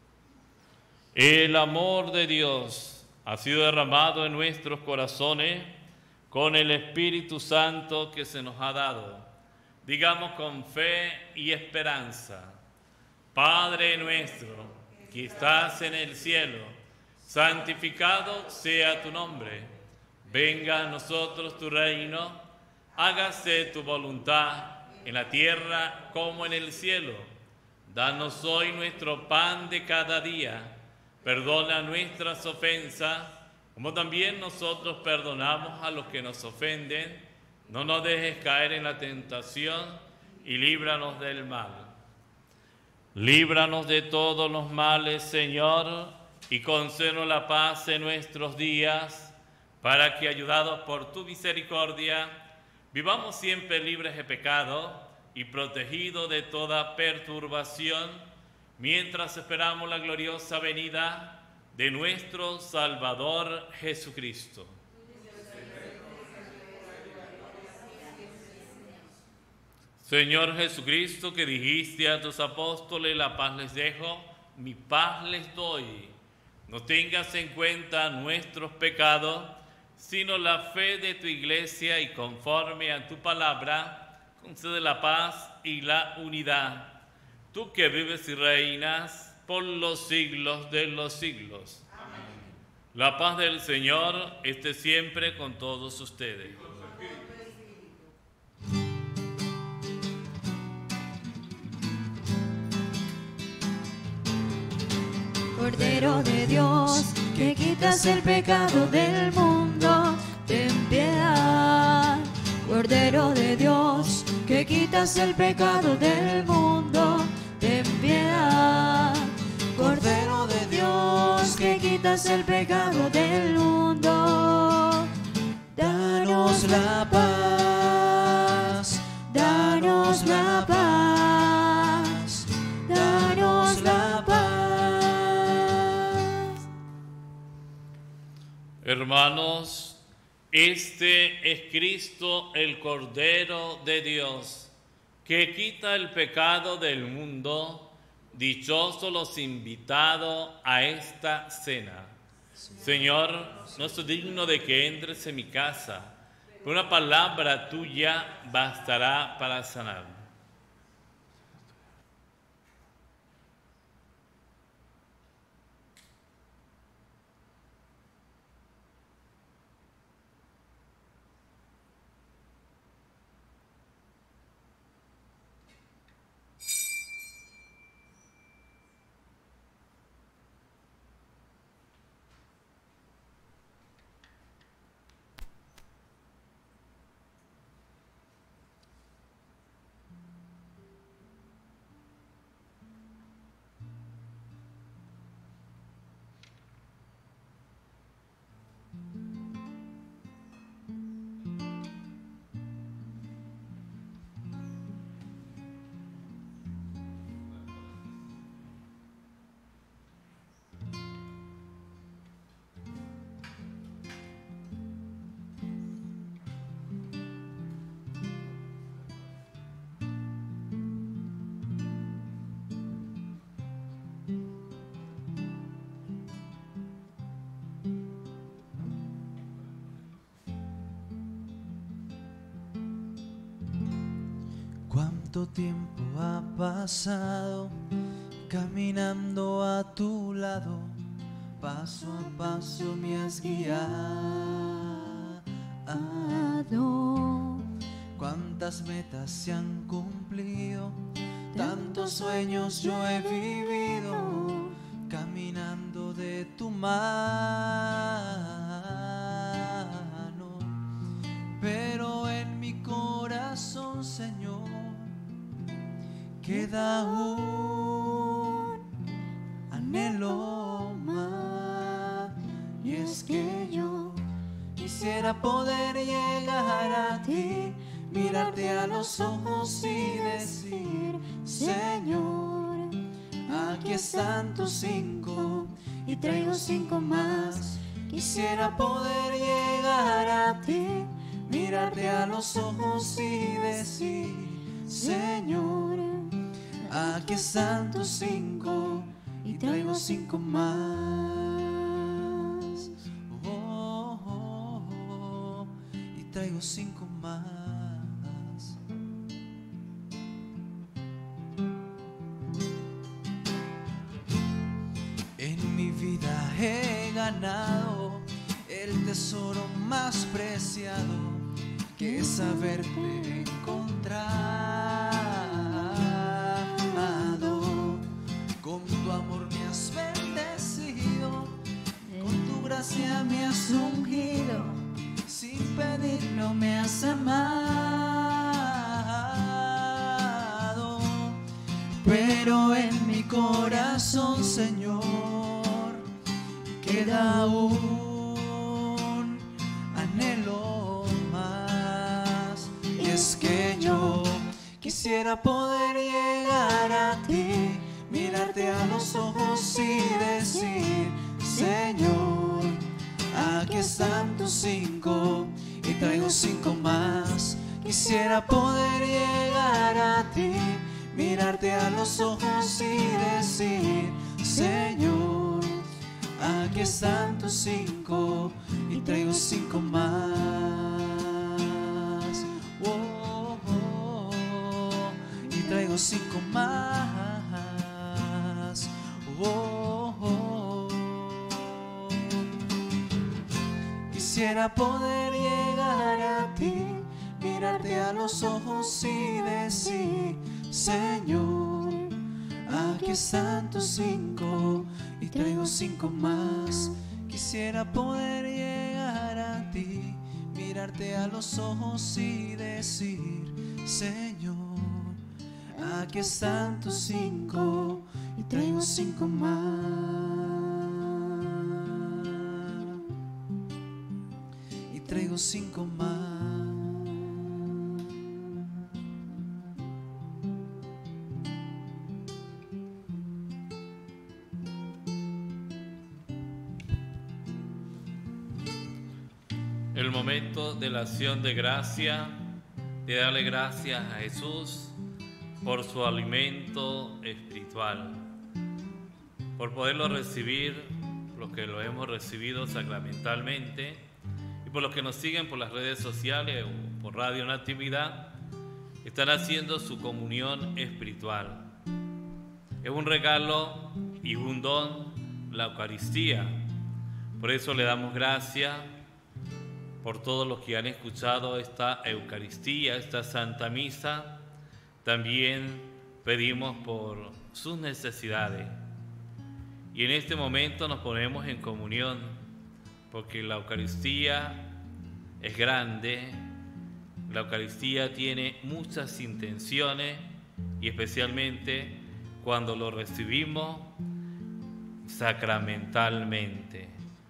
El amor de Dios ha sido derramado en nuestros corazones con el Espíritu Santo que se nos ha dado. Digamos con fe y esperanza: Padre nuestro, que estás en el cielo, santificado sea tu nombre. Venga a nosotros tu reino, hágase tu voluntad en la tierra como en el cielo. Danos hoy nuestro pan de cada día. Perdona nuestras ofensas, como también nosotros perdonamos a los que nos ofenden. No nos dejes caer en la tentación y líbranos del mal. Líbranos de todos los males, Señor, y concédenos la paz en nuestros días, para que, ayudados por tu misericordia, vivamos siempre libres de pecado y protegidos de toda perturbación, mientras esperamos la gloriosa venida de nuestro Salvador Jesucristo. Señor Jesucristo, que dijiste a tus apóstoles: la paz les dejo, mi paz les doy. No tengas en cuenta nuestros pecados, sino la fe de tu iglesia, y conforme a tu palabra, concede la paz y la unidad. Tú que vives y reinas por los siglos de los siglos. Amén. La paz del Señor esté siempre con todos ustedes. Cordero de Dios, que quitas el pecado del mundo, ten piedad. Cordero de Dios, que quitas el pecado del mundo, ten piedad. Cordero de Dios, que quitas el pecado del mundo, danos la paz, danos la paz, danos la paz. Hermanos, este es Cristo, el Cordero de Dios, que quita el pecado del mundo. Dichosos los invitados a esta cena. Señor, no soy digno de que entres en mi casa, pero una palabra tuya bastará para sanarme. ¿Cuánto tiempo ha pasado caminando a tu lado? Paso a paso me has guiado. Cuántas metas se han cumplido, tantos sueños yo he vivido, caminando de tu mano. Pero en mi corazón, Señor, queda un anhelo más, y es que yo quisiera poder llegar a ti, mirarte a los ojos y decir: Señor, aquí están tus cinco y traigo cinco más. Quisiera poder llegar a ti, mirarte a los ojos y decir: Señor, aquí están tus cinco y traigo cinco más. Oh, oh, oh, y traigo cinco más. ganado el tesoro más preciado, que es haberte encontrado. Con tu amor me has bendecido, con tu gracia me has ungido, sin pedirlo me has amado. Pero en mi corazón, Señor, queda un anhelo más, y es que yo quisiera poder llegar a ti, mirarte a los ojos y decir: Señor, aquí están tus cinco y traigo cinco más. Quisiera poder llegar a ti, mirarte a los ojos y decir: Señor, aquí están tus cinco y traigo cinco más. Oh, oh, oh, y traigo cinco más. Oh, oh, oh. Quisiera poder llegar a ti, mirarte a los ojos y decir: Señor, aquí están tus cinco y traigo cinco más. Quisiera poder llegar a ti, mirarte a los ojos y decir: Señor, aquí están tus cinco y traigo cinco más. Y traigo cinco más. El momento de la acción de gracia, de darle gracias a Jesús por su alimento espiritual, por poderlo recibir, los que lo hemos recibido sacramentalmente, y por los que nos siguen por las redes sociales o por Radio Natividad, están haciendo su comunión espiritual. Es un regalo y un don, la Eucaristía. Por eso le damos gracias por todos los que han escuchado esta Eucaristía, esta Santa Misa. También pedimos por sus necesidades. Y en este momento nos ponemos en comunión, porque la Eucaristía es grande, la Eucaristía tiene muchas intenciones, y especialmente cuando lo recibimos sacramentalmente.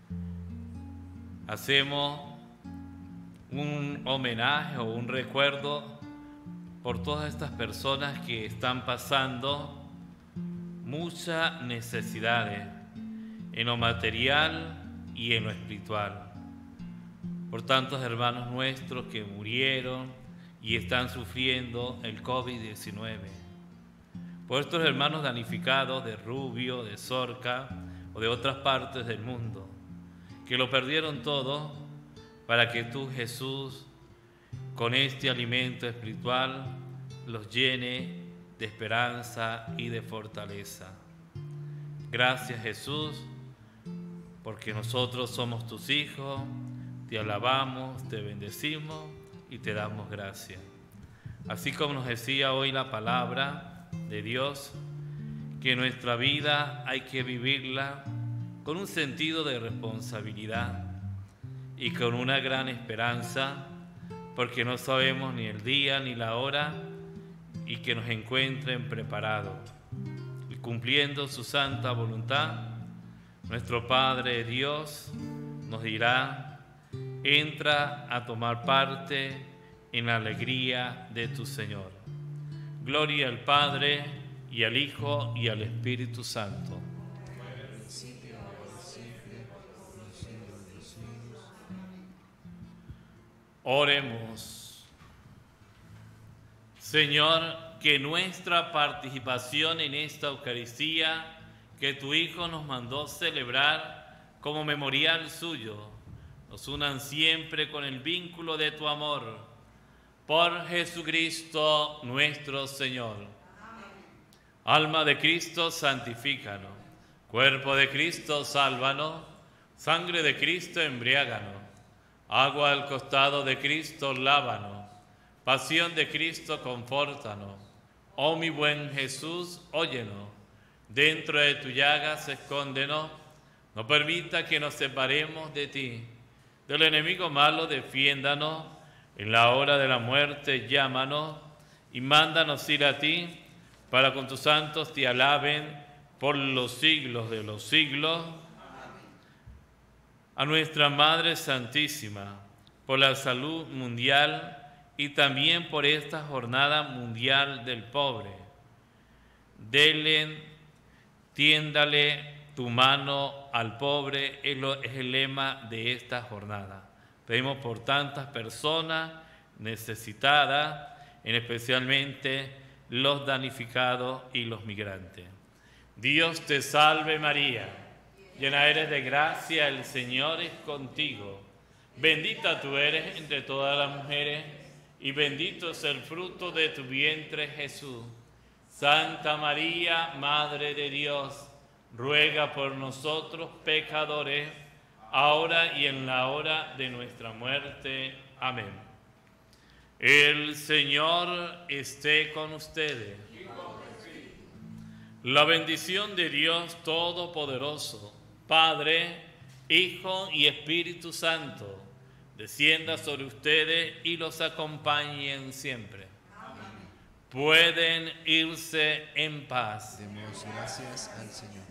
Hacemos un homenaje o un recuerdo por todas estas personas que están pasando muchas necesidades en lo material y en lo espiritual. Por tantos hermanos nuestros que murieron y están sufriendo el COVID diecinueve. Por estos hermanos damnificados de Rubio, de Sorca o de otras partes del mundo, que lo perdieron todo, para que tú, Jesús, con este alimento espiritual, los llene de esperanza y de fortaleza. Gracias, Jesús, porque nosotros somos tus hijos, te alabamos, te bendecimos y te damos gracias. Así como nos decía hoy la palabra de Dios, que nuestra vida hay que vivirla con un sentido de responsabilidad y con una gran esperanza, porque no sabemos ni el día ni la hora, y que nos encuentren preparados. Y cumpliendo su santa voluntad, nuestro Padre Dios nos dirá: entra a tomar parte en la alegría de tu Señor. Gloria al Padre, y al Hijo, y al Espíritu Santo. Oremos. Señor, que nuestra participación en esta Eucaristía que tu Hijo nos mandó celebrar como memorial suyo, nos unan siempre con el vínculo de tu amor. Por Jesucristo nuestro Señor. Amén. Alma de Cristo, santifícanos. Cuerpo de Cristo, sálvanos. Sangre de Cristo, embriáganos. Agua al costado de Cristo, lávanos. Pasión de Cristo, confórtanos. Oh mi buen Jesús, óyenos. Dentro de tu llagas, escóndenos. No permita que nos separemos de ti. Del enemigo malo, defiéndanos. En la hora de la muerte, llámanos. Y mándanos ir a ti, para con tus santos te alaben por los siglos de los siglos. A nuestra Madre Santísima, por la salud mundial y también por esta Jornada Mundial del Pobre. Dele, tiéndale tu mano al pobre, es, lo, es el lema de esta jornada. Pedimos por tantas personas necesitadas, en especialmente los damnificados y los migrantes. Dios te salve María, llena eres de gracia, el Señor es contigo. Bendita tú eres entre todas las mujeres, y bendito es el fruto de tu vientre, Jesús. Santa María, Madre de Dios, ruega por nosotros pecadores, ahora y en la hora de nuestra muerte. Amén. El Señor esté con ustedes. La bendición de Dios Todopoderoso, Padre, Hijo y Espíritu Santo, descienda sobre ustedes y los acompañen siempre. Amén. Pueden irse en paz. Demos gracias al Señor.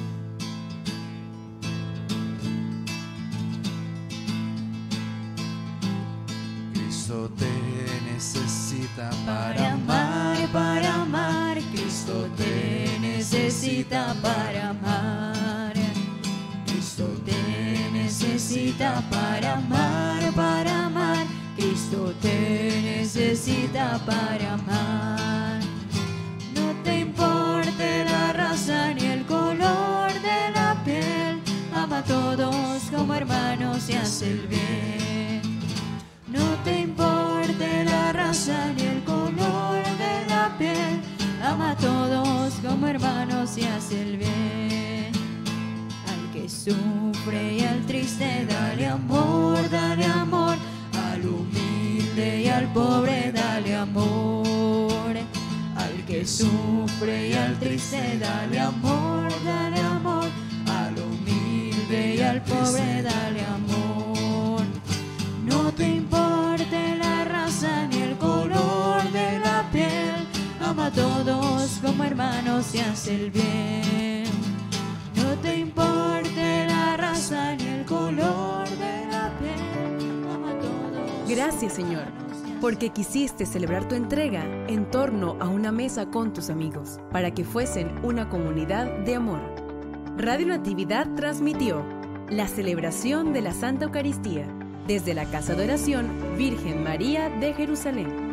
Cristo te necesita para amar, para amar. Cristo te necesita para amar. Cristo te necesita para amar, para amar. Cristo te necesita para amar. No te importe la raza ni el color de la piel, ama a todos como hermanos y hace el bien. No te importe la raza ni el color de la piel, ama a todos como hermanos y hace el bien. Al que sufre y al triste dale amor, dale amor. Al humilde y al pobre dale amor. Al que sufre y al triste dale amor, dale amor. Al humilde y al pobre dale amor. No te importe la raza ni el color de la piel, ama a todos como hermanos y hace el bien. No te importe la raza ni el color de la piel, ama a todos. Gracias, Señor, porque quisiste celebrar tu entrega en torno a una mesa con tus amigos, para que fuesen una comunidad de amor. Radio Natividad transmitió la celebración de la Santa Eucaristía desde la Casa de Oración Virgen María de Jerusalén.